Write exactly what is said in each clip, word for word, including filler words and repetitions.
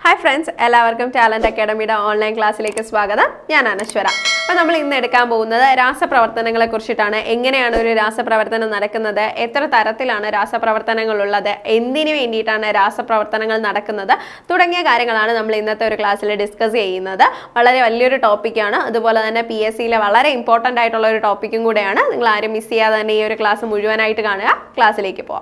Hi friends, എല്ലാവർക്കും Talent Academyയുടെ online ക്ലാസ്സിലേക്ക് സ്വാഗതം. ഞാൻ അനശ്വര. അപ്പോൾ നമ്മൾ ഇന്ന് എടുക്കാൻ പോകുന്നത് രാസപ്രവർത്തനങ്ങളെ കുറിച്ചിട്ടാണ്. എങ്ങനെയാണ് ഒരു രാസപ്രവർത്തനം നടക്കുന്നത്, എത്ര തരത്തിലാണ് രാസപ്രവർത്തനങ്ങൾ ഉള്ളത്, എന്തിനു വേണ്ടിയിട്ടാണ് രാസപ്രവർത്തനങ്ങൾ നടക്കുന്നത് തുടങ്ങിയ കാര്യങ്ങളാണ് നമ്മൾ ഇന്നത്തെ ഒരു ക്ലാസ്സിൽ ഡിസ്കസ് ചെയ്യുന്നത്. വളരെ വലിയൊരു ടോപ്പിക്കാണ്. അതുപോലെ തന്നെ പി എസ് സിയിലെ വളരെ ഇമ്പോർട്ടൻ്റ് ആയിട്ടുള്ള ഒരു ടോപ്പിക്കും കൂടെയാണ്. നിങ്ങൾ ആരും മിസ് ചെയ്യാതെ തന്നെ ഈ ഒരു ക്ലാസ് മുഴുവനായിട്ട് കാണുക. ക്ലാസ്സിലേക്ക് പോവാം.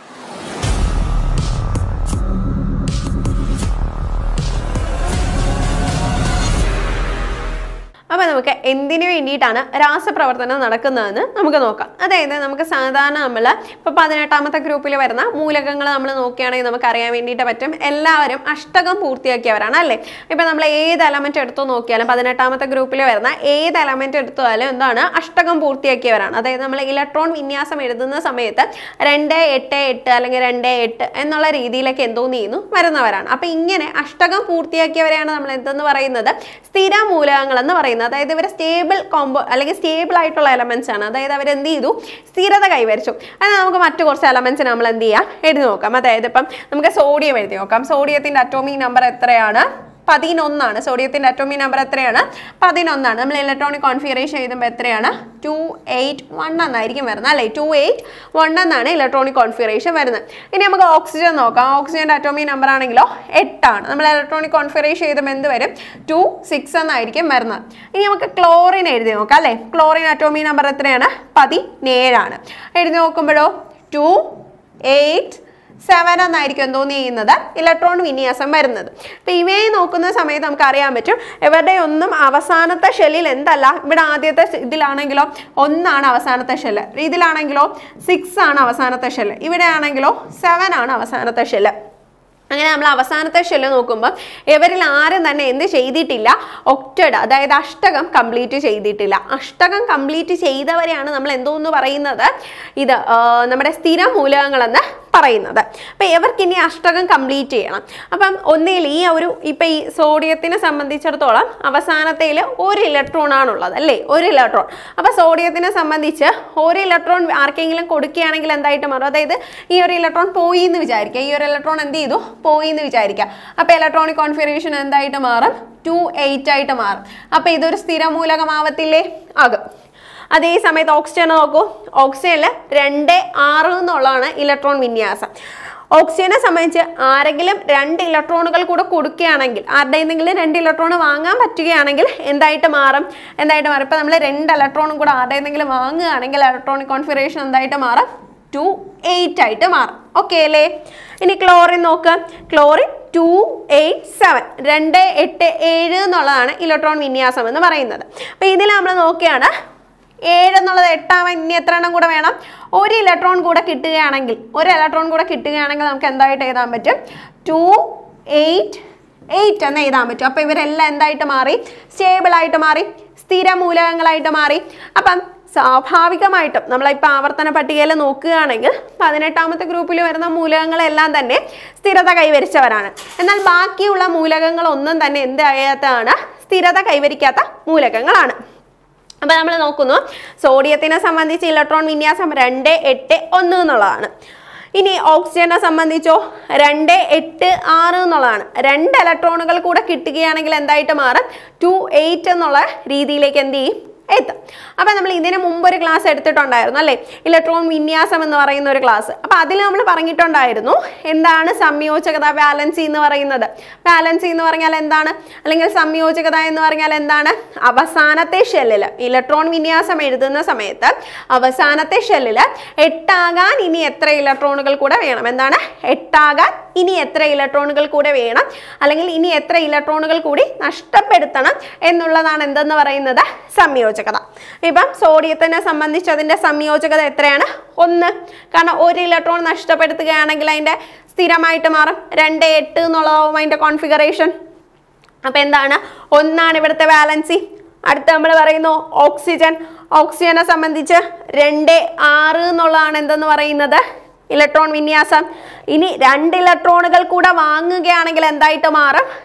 അപ്പോൾ നമുക്ക് എന്തിനു വേണ്ടിയിട്ടാണ് രാസപ്രവർത്തനം നടക്കുന്നതെന്ന് നമുക്ക് നോക്കാം. അതായത് നമുക്ക് സാധാരണ നമ്മൾ ഇപ്പോൾ പതിനെട്ടാമത്തെ ഗ്രൂപ്പിൽ വരുന്ന മൂലകങ്ങൾ നമ്മൾ നോക്കുകയാണെങ്കിൽ നമുക്ക് അറിയാൻ വേണ്ടിയിട്ട് പറ്റും. എല്ലാവരും അഷ്ടകം പൂർത്തിയാക്കിയവരാണ് അല്ലേ. ഇപ്പോൾ നമ്മൾ ഏത് എലമെൻറ്റ് എടുത്തു നോക്കിയാലും പതിനെട്ടാമത്തെ ഗ്രൂപ്പിൽ വരുന്ന ഏത് എലമെൻറ്റ് എടുത്താലും എന്താണ് അഷ്ടകം പൂർത്തിയാക്കിയവരാണ്. അതായത് നമ്മൾ ഇലക്ട്രോൺ വിന്യാസം എഴുതുന്ന സമയത്ത് രണ്ട് എട്ട് എട്ട് അല്ലെങ്കിൽ രണ്ട് എട്ട് എന്നുള്ള രീതിയിലൊക്കെ എന്തോ ചെയ്യുന്നു വരുന്നവരാണ്. അപ്പോൾ ഇങ്ങനെ അഷ്ടകം പൂർത്തിയാക്കിയവരെയാണ് നമ്മൾ എന്തെന്ന് പറയുന്നത്, സ്ഥിര മൂലകങ്ങൾ എന്ന് പറയുന്നത്. അതായത് ഇവർ സ്റ്റേബിൾ കോമ്പോ അല്ലെങ്കിൽ സ്റ്റേബിൾ ആയിട്ടുള്ള എലമെന്റ്സ് ആണ്. അതായത് അവർ എന്ത് ചെയ്തു, സ്ഥിരത കൈവരിച്ചു. അത് നമുക്ക് മറ്റു കുറച്ച് എലമെന്റ്സ് നമ്മൾ എന്ത് ചെയ്യാം, എഴുതി നോക്കാം. അതായത് ഇപ്പം നമുക്ക് സോഡിയം എഴുതി നോക്കാം. സോഡിയത്തിന്റെ അറ്റോമിക് നമ്പർ എത്രയാണ്? പതിനൊന്നാണ്. സോഡിയത്തിന്റെ അറ്റോമിക് നമ്പർ എത്രയാണ്? പതിനൊന്നാണ്. നമ്മൾ ഇലക്ട്രോണിക് കോൺഫിഗറേഷൻ എഴുതുമ്പോൾ എത്രയാണ്? ടു എയ്റ്റ് വൺ എന്നായിരിക്കും വരുന്നത് അല്ലേ. ടു എയ്റ്റ് വൺ എന്നാണ് ഇലക്ട്രോണിക് കോൺഫിഗറേഷൻ വരുന്നത്. ഇനി നമുക്ക് ഓക്സിജൻ നോക്കാം. ഓക്സിജന്റെ അറ്റോമിക് നമ്പർ ആണെങ്കിലോ എട്ടാണ്. നമ്മൾ ഇലക്ട്രോണിക് കോൺഫിഗറേഷൻ എഴുതുമ്പോൾ എന്ത് വരും? ടു സിക്സ് എന്നായിരിക്കും വരുന്നത്. ഇനി നമുക്ക് ക്ലോറിൻ എഴുതി നോക്കാം അല്ലേ. ക്ലോറിൻ അറ്റോമിക് നമ്പർ എത്രയാണ്? പതിനേഴാണ്. എഴുതി നോക്കുമ്പോഴോ ടു എയ്റ്റ് സെവൻ എന്നായിരിക്കും എന്തോന്ന് ചെയ്യുന്നത്, ഇലക്ട്രോൺ വിന്യാസം വരുന്നത്. അപ്പം ഇവയെ നോക്കുന്ന സമയത്ത് നമുക്ക് അറിയാൻ പറ്റും ഇവരുടെ ഒന്നും അവസാനത്തെ ഷെല്ലിൽ എന്തല്ല. ഇവിടെ ആദ്യത്തെ ഇതിലാണെങ്കിലോ ഒന്നാണ് അവസാനത്തെ ഷെല്ല്, ഇതിലാണെങ്കിലോ സിക്സ് ആണ് അവസാനത്തെ ഷെല്ല്, ഇവിടെ ആണെങ്കിലോ സെവൻ ആണ് അവസാനത്തെ ഷെല്ല്. അങ്ങനെ നമ്മൾ അവസാനത്തെ ഷെല്ല് നോക്കുമ്പോൾ ഇവരിൽ ആരും തന്നെ എന്ത് ചെയ്തിട്ടില്ല, ഒക്ടഡ് അതായത് അഷ്ടകം കംപ്ലീറ്റ് ചെയ്തിട്ടില്ല. അഷ്ടകം കംപ്ലീറ്റ് ചെയ്തവരെയാണ് നമ്മൾ എന്തോന്ന് പറയുന്നത്, ഇത് നമ്മുടെ സ്ഥിര മൂലകങ്ങളെന്ന് പറയുന്നത്. അപ്പം ഇവർക്ക് ഇനി അഷ്ടകം കംപ്ലീറ്റ് ചെയ്യണം. അപ്പം ഒന്നിൽ ഈ ഒരു ഇപ്പം ഈ സോഡിയത്തിനെ സംബന്ധിച്ചിടത്തോളം അവസാനത്തേൽ ഒരു ഇലക്ട്രോൺ ആണുള്ളത് അല്ലേ, ഒരു ഇലക്ട്രോൺ. അപ്പം സോഡിയത്തിനെ സംബന്ധിച്ച് ഒരു ഇലക്ട്രോൺ ആർക്കെങ്കിലും കൊടുക്കുകയാണെങ്കിൽ എന്തായിട്ട് മാറും, അതായത് ഈ ഒരു ഇലക്ട്രോൺ പോയി എന്ന് വിചാരിക്കുക, ഈ ഒരു ഇലക്ട്രോൺ എന്ത് ചെയ്തു, പോയി എന്ന് വിചാരിക്കുക. അപ്പം ഇലക്ട്രോണിക് കോൺഫിഗറേഷൻ എന്തായിട്ട് മാറും? ടു എയ്റ്റ് ആയിട്ട് മാറും. അപ്പം ഇതൊരു സ്ഥിരമൂലകമാവത്തില്ലേ? ആകും. അതേ സമയത്ത് ഓക്സിജൻ നോക്കൂ. ഓക്സിജനിൽ രണ്ട് ആറ് എന്നുള്ളതാണ് ഇലക്ട്രോൺ വിന്യാസം. ഓക്സിജനെ സംബന്ധിച്ച് ആരെങ്കിലും രണ്ട് ഇലക്ട്രോണുകൾ കൂടെ കൊടുക്കുകയാണെങ്കിൽ, ആരുടെയെങ്കിലും രണ്ട് ഇലക്ട്രോൺ വാങ്ങാൻ പറ്റുകയാണെങ്കിൽ എന്തായിട്ട് മാറും, എന്തായിട്ട് മാറും ഇപ്പം നമ്മൾ രണ്ട് ഇലക്ട്രോണും കൂടെ ആരുടെയെങ്കിലും വാങ്ങുകയാണെങ്കിൽ ഇലക്ട്രോണിക് കോൺഫിഗറേഷൻ എന്തായിട്ട് മാറും? ടു എയ്റ്റ് ആയിട്ട് മാറും. ഓക്കെ അല്ലേ. ഇനി ക്ലോറിൻ നോക്കുക. ക്ലോറിൻ ടു എയ്റ്റ് സെവൻ, രണ്ട് എട്ട് ഏഴ് എന്നുള്ളതാണ് ഇലക്ട്രോൺ വിന്യാസം എന്ന് പറയുന്നത്. അപ്പം ഇതിൽ നമ്മൾ നോക്കുകയാണ് ഏഴ് എന്നുള്ളത് എട്ടാവാൻ ഇനി എത്ര എണ്ണം കൂടെ വേണം? ഒരു ഇലക്ട്രോൺ കൂടെ കിട്ടുകയാണെങ്കിൽ, ഒരു ഇലക്ട്രോൺ കൂടെ കിട്ടുകയാണെങ്കിൽ നമുക്ക് എന്തായിട്ട് എഴുതാൻ പറ്റും? ടു എയ്റ്റ് എയ്റ്റ് എന്ന് എഴുതാൻ പറ്റും. അപ്പം ഇവരെല്ലാം എന്തായിട്ട് മാറി? സ്റ്റേബിളായിട്ട് മാറി, സ്ഥിര മൂലകങ്ങളായിട്ട് മാറി. അപ്പം സ്വാഭാവികമായിട്ടും നമ്മളിപ്പോൾ ആവർത്തന പട്ടികയിൽ നോക്കുകയാണെങ്കിൽ പതിനെട്ടാമത്തെ ഗ്രൂപ്പിൽ വരുന്ന മൂലകങ്ങളെല്ലാം തന്നെ സ്ഥിരത കൈവരിച്ചവരാണ്. എന്നാൽ ബാക്കിയുള്ള മൂലകങ്ങളൊന്നും തന്നെ എന്തായതാണ്, സ്ഥിരത കൈവരിക്കാത്ത മൂലകങ്ങളാണ്. അപ്പം നമ്മൾ നോക്കുന്നു സോഡിയത്തിനെ സംബന്ധിച്ച് ഇലക്ട്രോൺ വിന്യാസം രണ്ട് എട്ട് ഒന്ന് എന്നുള്ളതാണ്. ഇനി ഓക്സിജനെ സംബന്ധിച്ചോ രണ്ട് എട്ട് ആറ് എന്നുള്ളതാണ്. രണ്ട് ഇലക്ട്രോണുകൾ കൂടെ കിട്ടുകയാണെങ്കിൽ എന്തായിട്ട് മാറും? ടു എയ്റ്റ് എന്നുള്ള രീതിയിലേക്ക് എന്ത് ചെയ്യും, എത്തും. അപ്പം നമ്മൾ ഇതിന് മുമ്പ് ഒരു ക്ലാസ് എടുത്തിട്ടുണ്ടായിരുന്നു അല്ലേ, ഇലക്ട്രോൺ വിന്യാസം എന്ന് പറയുന്ന ഒരു ക്ലാസ്. അപ്പം അതിൽ നമ്മൾ പറഞ്ഞിട്ടുണ്ടായിരുന്നു എന്താണ് സംയോജകത, വാലൻസി എന്ന് പറയുന്നത്. വാലൻസി എന്ന് പറഞ്ഞാൽ എന്താണ്, അല്ലെങ്കിൽ സംയോജകത എന്ന് പറഞ്ഞാൽ എന്താണ്? അവസാനത്തെ ഷെല്ലിൽ ഇലക്ട്രോൺ വിന്യാസം എഴുതുന്ന സമയത്ത് അവസാനത്തെ ഷെല്ലിൽ എട്ടാകാൻ ഇനി എത്ര ഇലക്ട്രോണുകൾ കൂടെ വേണം, എന്താണ് എട്ടാകാൻ ഇനി എത്ര ഇലക്ട്രോണുകൾ കൂടെ വേണം, അല്ലെങ്കിൽ ഇനി എത്ര ഇലക്ട്രോണുകൾ കൂടി നഷ്ടപ്പെടുത്തണം എന്നുള്ളതാണ് എന്തെന്ന് പറയുന്നത്, സംയോജകത. ഇപ്പം സോഡിയത്തിനെ സംബന്ധിച്ച് അതിൻ്റെ സംയോജകത എത്രയാണ്? ഒന്ന്. കാരണം ഒരു ഇലക്ട്രോൺ നഷ്ടപ്പെടുത്തുകയാണെങ്കിൽ അതിൻ്റെ സ്ഥിരമായിട്ട് മാറും രണ്ട് എട്ട് എന്നുള്ളതാവും അതിൻ്റെ കോൺഫിഗറേഷൻ. അപ്പം എന്താണ്, ഒന്നാണ് ഇവിടുത്തെ വാലൻസി. അടുത്ത നമ്മൾ പറയുന്നു ഓക്സിജൻ. ഓക്സിജനെ സംബന്ധിച്ച് രണ്ട് ആറ് എന്നുള്ളതാണ് എന്തെന്ന് പറയുന്നത്, ഇലക്ട്രോൺ വിന്യാസം. ഇനി രണ്ട് ഇലക്ട്രോണുകൾ കൂടെ വാങ്ങുകയാണെങ്കിൽ എന്തായിട്ട് മാറും?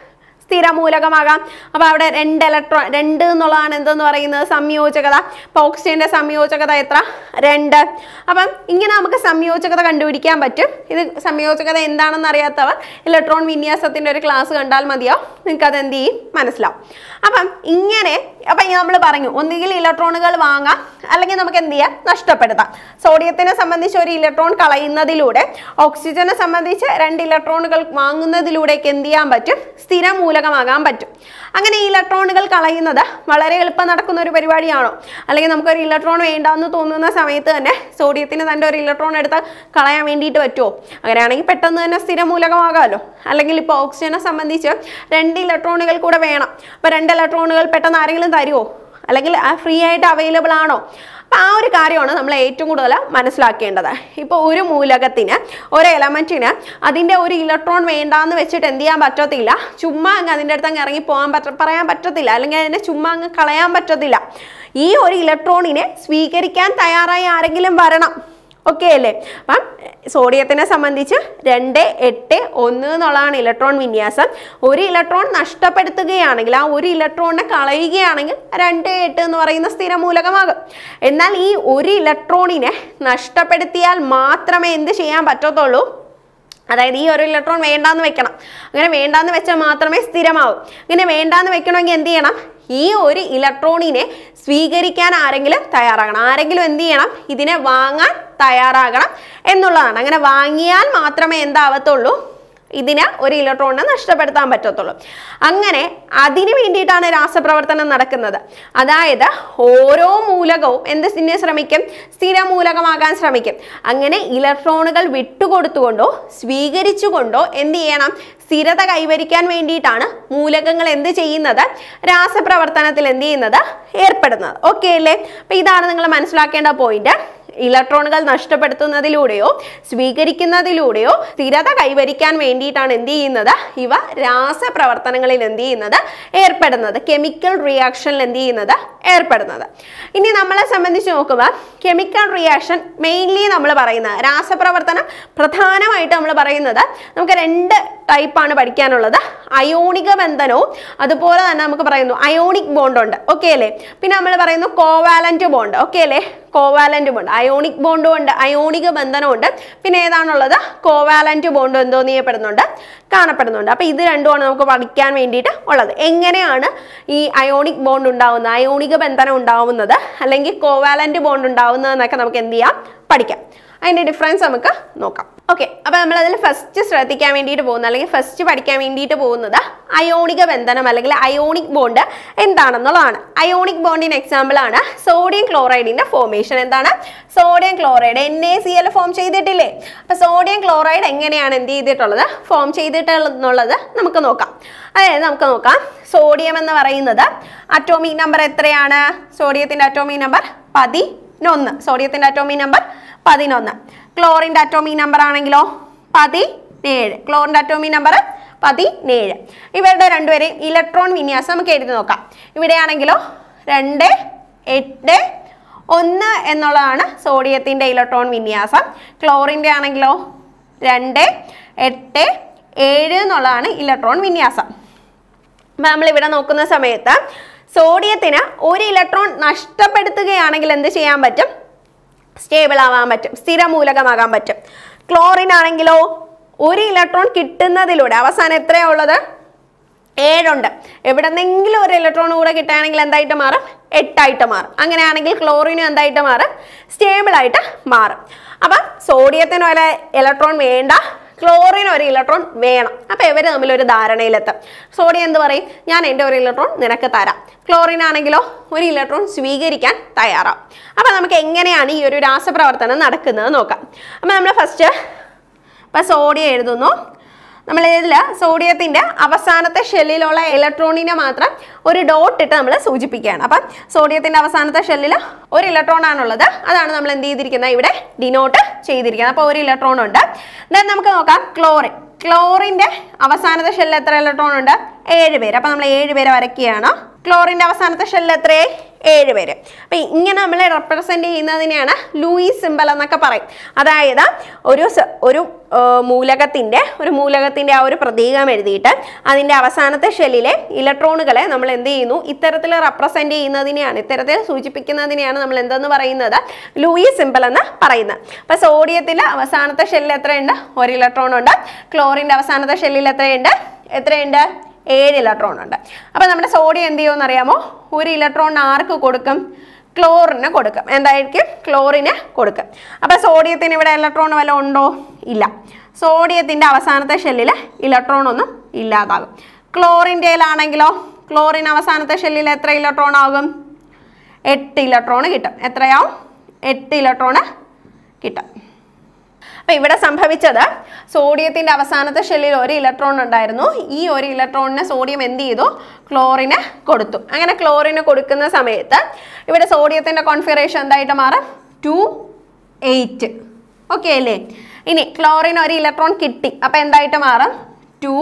സ്ഥിരമൂലകമാകാം. അപ്പോൾ അവിടെ രണ്ട് ഇലക്ട്രോൺ രണ്ട് എന്നുള്ളതാണ് എന്തെന്ന് പറയുന്നത് സംയോജകത. അപ്പോൾ ഓക്സിജന്റെ സംയോജകത എത്ര? രണ്ട്. അപ്പം ഇങ്ങനെ നമുക്ക് സംയോജകത കണ്ടുപിടിക്കാൻ പറ്റും. ഇത് സംയോജകത എന്താണെന്ന് അറിയാത്തവർ ഇലക്ട്രോൺ വിന്യാസത്തിന്റെ ഒരു ക്ലാസ് കണ്ടാൽ മതിയോ, നിങ്ങൾക്ക് അത് എന്ത് ചെയ്യും മനസ്സിലാവും. അപ്പം ഇങ്ങനെ അപ്പം നമ്മൾ പറഞ്ഞു ഒന്നുകിൽ ഇലക്ട്രോണുകൾ വാങ്ങാം അല്ലെങ്കിൽ നമുക്ക് എന്ത് ചെയ്യാം നഷ്ടപ്പെടുത്താം. സോഡിയത്തിനെ സംബന്ധിച്ച് ഒരു ഇലക്ട്രോൺ കളയുന്നതിലൂടെ ഓക്സിജനെ സംബന്ധിച്ച് രണ്ട് ഇലക്ട്രോണുകൾ വാങ്ങുന്നതിലൂടെയൊക്കെ എന്ത് ചെയ്യാൻ പറ്റും? സ്ഥിരമൂലകമാകാൻ പറ്റും. അങ്ങനെ ഈ ഇലക്ട്രോണുകൾ കളയുന്നത് വളരെ എളുപ്പം നടക്കുന്ന ഒരു പരിപാടിയാണോ? അല്ലെങ്കിൽ നമുക്കൊരു ഇലക്ട്രോൺ വേണ്ടാന്ന് തോന്നുന്ന സമയത്ത് തന്നെ സോഡിയത്തിന് തൻ്റെ ഒരു ഇലക്ട്രോൺ എടുത്ത് കളയാൻ വേണ്ടിയിട്ട് പറ്റുമോ? അങ്ങനെയാണെങ്കിൽ പെട്ടെന്ന് തന്നെ സ്ഥിരമൂലകമാകാമല്ലോ. അല്ലെങ്കിൽ ഇപ്പോൾ ഓക്സിജനെ സംബന്ധിച്ച് രണ്ട് ഇലക്ട്രോണുകൾ കൂടെ വേണം. അപ്പോൾ രണ്ട് ഇലക്ട്രോണുകൾ പെട്ടെന്ന് ആരെങ്കിലും തരുമോ? അല്ലെങ്കിൽ ഫ്രീ ആയിട്ട് അവൈലബിൾ ആണോ? അപ്പം ആ ഒരു കാര്യമാണ് നമ്മൾ ഏറ്റവും കൂടുതൽ മനസ്സിലാക്കേണ്ടത്. ഇപ്പോൾ ഒരു മൂലകത്തിന് ഒരു എലമെൻറ്റിന് അതിൻ്റെ ഒരു ഇലക്ട്രോൺ വേണ്ടാന്ന് വെച്ചിട്ട് എന്ത് ചെയ്യാൻ പറ്റത്തില്ല, ചുമ്മാ അങ്ങ് അതിൻ്റെ അടുത്ത് അങ്ങ് ഇറങ്ങി പോകാൻ പറ്റ പറയാൻ പറ്റത്തില്ല, അല്ലെങ്കിൽ അതിനെ ചുമ്മാ അങ്ങ് കളയാൻ പറ്റത്തില്ല. ഈ ഒരു ഇലക്ട്രോണിനെ സ്വീകരിക്കാൻ തയ്യാറായി ആരെങ്കിലും വരണം. ഓക്കെ അല്ലേ? അപ്പം സോഡിയത്തിനെ സംബന്ധിച്ച് രണ്ട് എട്ട് ഒന്ന് എന്നുള്ളതാണ് ഇലക്ട്രോൺ വിന്യാസം. ഒരു ഇലക്ട്രോൺ നഷ്ടപ്പെടുത്തുകയാണെങ്കിൽ ആ ഒരു ഇലക്ട്രോണിനെ കളയുകയാണെങ്കിൽ രണ്ട് എട്ട് എന്ന് പറയുന്ന സ്ഥിരമൂലകമാകും. എന്നാൽ ഈ ഒരു ഇലക്ട്രോണിനെ നഷ്ടപ്പെടുത്തിയാൽ മാത്രമേ എന്ത് ചെയ്യാൻ പറ്റത്തുള്ളൂ, അതായത് ഈ ഒരു ഇലക്ട്രോൺ വേണ്ടാന്ന് വെക്കണം. അങ്ങനെ വേണ്ടാന്ന് വെച്ചാൽ മാത്രമേ സ്ഥിരമാവും. അങ്ങനെ വേണ്ടാന്ന് വെക്കണമെങ്കിൽ എന്ത് ചെയ്യണം? ഈ ഒരു ഇലക്ട്രോണിനെ സ്വീകരിക്കാൻ ആരെങ്കിലും തയ്യാറാകണം. ആരെങ്കിലും എന്ത് ചെയ്യണം? ഇതിനെ വാങ്ങാൻ തയ്യാറാകണം എന്നുള്ളതാണ്. അങ്ങനെ വാങ്ങിയാൽ മാത്രമേ എന്താവത്തുള്ളൂ, ഇതിന് ഒരു ഇലക്ട്രോണിനെ നഷ്ടപ്പെടുത്താൻ പറ്റത്തുള്ളൂ. അങ്ങനെ അതിനു വേണ്ടിയിട്ടാണ് രാസപ്രവർത്തനം നടക്കുന്നത്. അതായത് ഓരോ മൂലകവും എന്ത് തന്നെ ശ്രമിക്കും? സ്ഥിരമൂലകമാകാൻ ശ്രമിക്കും. അങ്ങനെ ഇലക്ട്രോണുകൾ വിട്ടുകൊടുത്തുകൊണ്ടോ സ്വീകരിച്ചുകൊണ്ടോ എന്ത് ചെയ്യണം? സ്ഥിരത കൈവരിക്കാൻ വേണ്ടിയിട്ടാണ് മൂലകങ്ങൾ എന്ത് ചെയ്യുന്നത്? രാസപ്രവർത്തനത്തിൽ എന്ത് ചെയ്യുന്നത്? ഏർപ്പെടുന്നത്. ഓക്കെ അല്ലേ? അപ്പൊ ഇതാണ് നിങ്ങൾ മനസ്സിലാക്കേണ്ട പോയിന്റ്. ഇലക്ട്രോണുകൾ നഷ്ടപ്പെടുത്തുന്നതിലൂടെയോ സ്വീകരിക്കുന്നതിലൂടെയോ സ്ഥിരത കൈവരിക്കാൻ വേണ്ടിയിട്ടാണ് എന്ത് ചെയ്യുന്നത്? ഇവ രാസപ്രവർത്തനങ്ങളിൽ എന്ത് ചെയ്യുന്നത്? ഏർപ്പെടുന്നത്. കെമിക്കൽ റിയാക്ഷനിൽ എന്ത് ചെയ്യുന്നത്? ഏർപ്പെടുന്നത്. ഇനി നമ്മളെ സംബന്ധിച്ച് നോക്കുക, കെമിക്കൽ റിയാക്ഷൻ മെയിൻലി നമ്മൾ പറയുന്നത് രാസപ്രവർത്തനം പ്രധാനമായിട്ട് നമ്മൾ പറയുന്നത് നമുക്ക് രണ്ട് ടൈപ്പാണ് പഠിക്കാനുള്ളത്. അയോണിക ബന്ധനവും അതുപോലെ തന്നെ നമുക്ക് പറയുന്നു അയോണിക് ബോണ്ട് ഉണ്ട്. ഓക്കെ അല്ലേ? പിന്നെ നമ്മൾ പറയുന്നു കോവാലന്റ് ബോണ്ട്. ഓക്കെ അല്ലേ? കോവാലന്റ് ബോണ്ട്, അയോണിക് ബോണ്ടും ഉണ്ട്, അയോണിക ബന്ധനമുണ്ട്. പിന്നെ ഏതാണുള്ളത്? കോവാലന്റ് ബോണ്ട് എന്തോന്ന് ചെയ്യപ്പെടുന്നുണ്ട്? കാണപ്പെടുന്നുണ്ട്. അപ്പൊ ഇത് രണ്ടുമാണ് നമുക്ക് പഠിക്കാൻ വേണ്ടിയിട്ട് ഉള്ളത്. എങ്ങനെയാണ് ഈ അയോണിക് ബോണ്ട് ഉണ്ടാവുന്നത്, അയോണിക ബന്ധനം ഉണ്ടാവുന്നത്, അല്ലെങ്കിൽ കോവാലന്റ് ബോണ്ട് ഉണ്ടാവുന്നത് എന്നൊക്കെ നമുക്ക് എന്ത് ചെയ്യാം? പഠിക്കാം. അതിന്റെ ഡിഫറൻസ് നമുക്ക് നോക്കാം. ഓക്കെ, അപ്പൊ നമ്മൾ അതിൽ ഫസ്റ്റ് ശ്രദ്ധിക്കാൻ വേണ്ടിയിട്ട് പോകുന്നത് അല്ലെങ്കിൽ ഫസ്റ്റ് പഠിക്കാൻ വേണ്ടിയിട്ട് പോകുന്നത് അയോണിക ബന്ധനം അല്ലെങ്കിൽ അയോണിക് ബോണ്ട് എന്താണെന്നുള്ളതാണ്. അയോണിക് ബോണ്ടിന് എക്സാമ്പിൾ ആണ് സോഡിയം ക്ലോറൈഡിന്റെ ഫോർമേഷൻ. എന്താണ്? Sodium chloride N A C L form ചെയ്തിട്ടില്ലേ? അപ്പൊ സോഡിയം ക്ലോറൈഡ് എങ്ങനെയാണ് എന്ത് ചെയ്തിട്ടുള്ളത്? ഫോം ചെയ്തിട്ടുള്ളത് നമുക്ക് നോക്കാം. അതായത് നമുക്ക് നോക്കാം, സോഡിയം എന്ന് പറയുന്നത് അറ്റോമിക് നമ്പർ എത്രയാണ്? സോഡിയത്തിന്റെ അറ്റോമിക് നമ്പർ പതിനൊന്ന്. സോഡിയത്തിന്റെ അറ്റോമിക് നമ്പർ പതിനൊന്ന്. ക്ലോറിന്റെ അറ്റോമിക് നമ്പർ ആണെങ്കിലോ പതിനേഴ്. ക്ലോറിന്റെ അറ്റോമിക് നമ്പർ പതിനേഴ്. ഇവരുടെ രണ്ടുപേരെയും ഇലക്ട്രോൺ വിന്യാസം നമുക്ക് എഴുതി നോക്കാം. ഇവിടെയാണെങ്കിലോ രണ്ട് എട്ട് ഒന്ന് എന്നുള്ളതാണ് സോഡിയത്തിന്റെ ഇലക്ട്രോൺ വിന്യാസം. ക്ലോറിന്റെ ആണെങ്കിലോ രണ്ട് എട്ട് ഏഴ് എന്നുള്ളതാണ് ഇലക്ട്രോൺ വിന്യാസം. അപ്പം നമ്മളിവിടെ നോക്കുന്ന സമയത്ത് സോഡിയത്തിന് ഒരു ഇലക്ട്രോൺ നഷ്ടപ്പെടുത്തുകയാണെങ്കിൽ എന്ത് ചെയ്യാൻ പറ്റും? സ്റ്റേബിൾ ആവാൻ പറ്റും, സ്ഥിരമൂലകമാകാൻ പറ്റും. ക്ലോറിൻ ആണെങ്കിലോ ഒരു ഇലക്ട്രോൺ കിട്ടുന്നതിലൂടെ അവസാനം എത്രയാ ഉള്ളത്? ഏഴുണ്ട്. എവിടെന്നെങ്കിലും ഒരു ഇലക്ട്രോൺ കൂടെ കിട്ടുകയാണെങ്കിൽ എന്തായിട്ട് മാറും? എട്ടായിട്ട് മാറും. അങ്ങനെയാണെങ്കിൽ ക്ലോറിനും എന്തായിട്ട് മാറും? സ്റ്റേബിൾ ആയിട്ട് മാറും. അപ്പം സോഡിയത്തിന് ഒരു ഇലക്ട്രോൺ വേണ്ട, ക്ലോറിന് ഒരു ഇലക്ട്രോൺ വേണം. അപ്പൊ ഇവര് തമ്മിൽ ഒരു ധാരണയിലെത്തും. സോഡിയം എന്ത് പറയും? ഞാൻ എൻ്റെ ഒരു ഇലക്ട്രോൺ നിനക്ക് തരാം. ക്ലോറിൻ ആണെങ്കിലോ ഒരു ഇലക്ട്രോൺ സ്വീകരിക്കാൻ തയ്യാറാവും. അപ്പൊ നമുക്ക് എങ്ങനെയാണ് ഈ ഒരു രാസപ്രവർത്തനം നടക്കുന്നത് നോക്കാം. അപ്പൊ നമ്മൾ ഫസ്റ്റ് ഇപ്പൊ സോഡിയം എഴുതുന്നു. നമ്മൾ ഇതിൽ സോഡിയത്തിന്റെ അവസാനത്തെ ഷെല്ലിലുള്ള ഇലക്ട്രോണിനെ മാത്രം ഒരു ഡോട്ട് ഇട്ട് നമ്മൾ സൂചിപ്പിക്കുകയാണ്. അപ്പം സോഡിയത്തിന്റെ അവസാനത്തെ ഷെല്ലിൽ ഒരു ഇലക്ട്രോൺ ആണുള്ളത്. അതാണ് നമ്മൾ എന്ത് ചെയ്തിരിക്കുന്നത്? ഇവിടെ ഡിനോട്ട് ചെയ്തിരിക്കുന്നത്. അപ്പോൾ ഒരു ഇലക്ട്രോൺ ഉണ്ട്. ദെൻ നമുക്ക് നോക്കാം ക്ലോറിൻ. ക്ലോറിന്റെ അവസാനത്തെ ഷെല്ലിൽ എത്ര ഇലക്ട്രോൺ ഉണ്ട്? ഏഴ് പേര്. അപ്പൊ നമ്മൾ ഏഴ് പേരെ വരയ്ക്കുകയാണ്. ക്ലോറിന്റെ അവസാനത്തെ ഷെല്ലിൽ എത്രയായി? ഏഴ് പേര്. അപ്പൊ ഇങ്ങനെ നമ്മൾ റെപ്രസെന്റ് ചെയ്യുന്നതിനെയാണ് ലൂയിസ് സിമ്പൽ എന്നൊക്കെ പറയും. അതായത് ഒരു ഒരു മൂലകത്തിന്റെ ഒരു മൂലകത്തിന്റെ ആ ഒരു പ്രതീകം എഴുതിയിട്ട് അതിന്റെ അവസാനത്തെ ഷെല്ലിലെ ഇലക്ട്രോണുകളെ നമ്മൾ എന്ത് ചെയ്യുന്നു ഇത്തരത്തിൽ റെപ്രസെന്റ് ചെയ്യുന്നതിനെയാണ് ഇത്തരത്തിൽ സൂചിപ്പിക്കുന്നതിനെയാണ് നമ്മൾ എന്തെന്ന് പറയുന്നത് ലൂയി സിംബൽ എന്ന് പറയുന്നത്. അപ്പൊ സോഡിയത്തിന്റെ അവസാനത്തെ ഷെല്ലിൽ എത്രയുണ്ട്? ഒരു ഇലക്ട്രോൺ ഉണ്ട്. ക്ലോറിന്റെ അവസാനത്തെ ഷെല്ലിൽ എത്രയുണ്ട്? എത്രയുണ്ട്? ഏഴ് ഇലക്ട്രോൺ ഉണ്ട്. അപ്പൊ നമ്മുടെ സോഡിയം എന്ത് ചെയ്യുമെന്ന് അറിയാമോ? ഒരു ഇലക്ട്രോൺ ആർക്ക് കൊടുക്കും? ക്ലോറിന് കൊടുക്കും. എന്തായിരിക്കും? ക്ലോറിന് കൊടുക്കും. അപ്പൊ സോഡിയത്തിന് ഇവിടെ ഇലക്ട്രോൺ വല്ലതും ഉണ്ടോ? ഇല്ല. സോഡിയത്തിന്റെ അവസാനത്തെ ഷെല്ലിൽ ഇലക്ട്രോൺ ഒന്നും ഇല്ലാതാകും. ക്ലോറിൻ്റെയിലാണെങ്കിലോ ക്ലോറിൻ അവസാനത്തെ ഷെല്ലിൽ എത്ര ഇലക്ട്രോൺ ആകും? എട്ട് ഇലക്ട്രോൺ കിട്ടും. എത്രയാവും? എട്ട് ഇലക്ട്രോൺ കിട്ടും. അപ്പൊ ഇവിടെ സംഭവിച്ചത് സോഡിയത്തിന്റെ അവസാനത്തെ ഷെല്ലിൽ ഒരു ഇലക്ട്രോൺ ഉണ്ടായിരുന്നു. ഈ ഒരു ഇലക്ട്രോണിനെ സോഡിയം എന്ത് ചെയ്തു? ക്ലോറിന് കൊടുത്തു. അങ്ങനെ ക്ലോറിന് കൊടുക്കുന്ന സമയത്ത് ഇവിടെ സോഡിയത്തിന്റെ കോൺഫിഗറേഷൻ എന്തായിട്ട് മാറും? Two eight. ഓക്കെ അല്ലേ? ഇനി ക്ലോറിന് ഒരു ഇലക്ട്രോൺ കിട്ടി. അപ്പൊ എന്തായിട്ട് മാറും? Two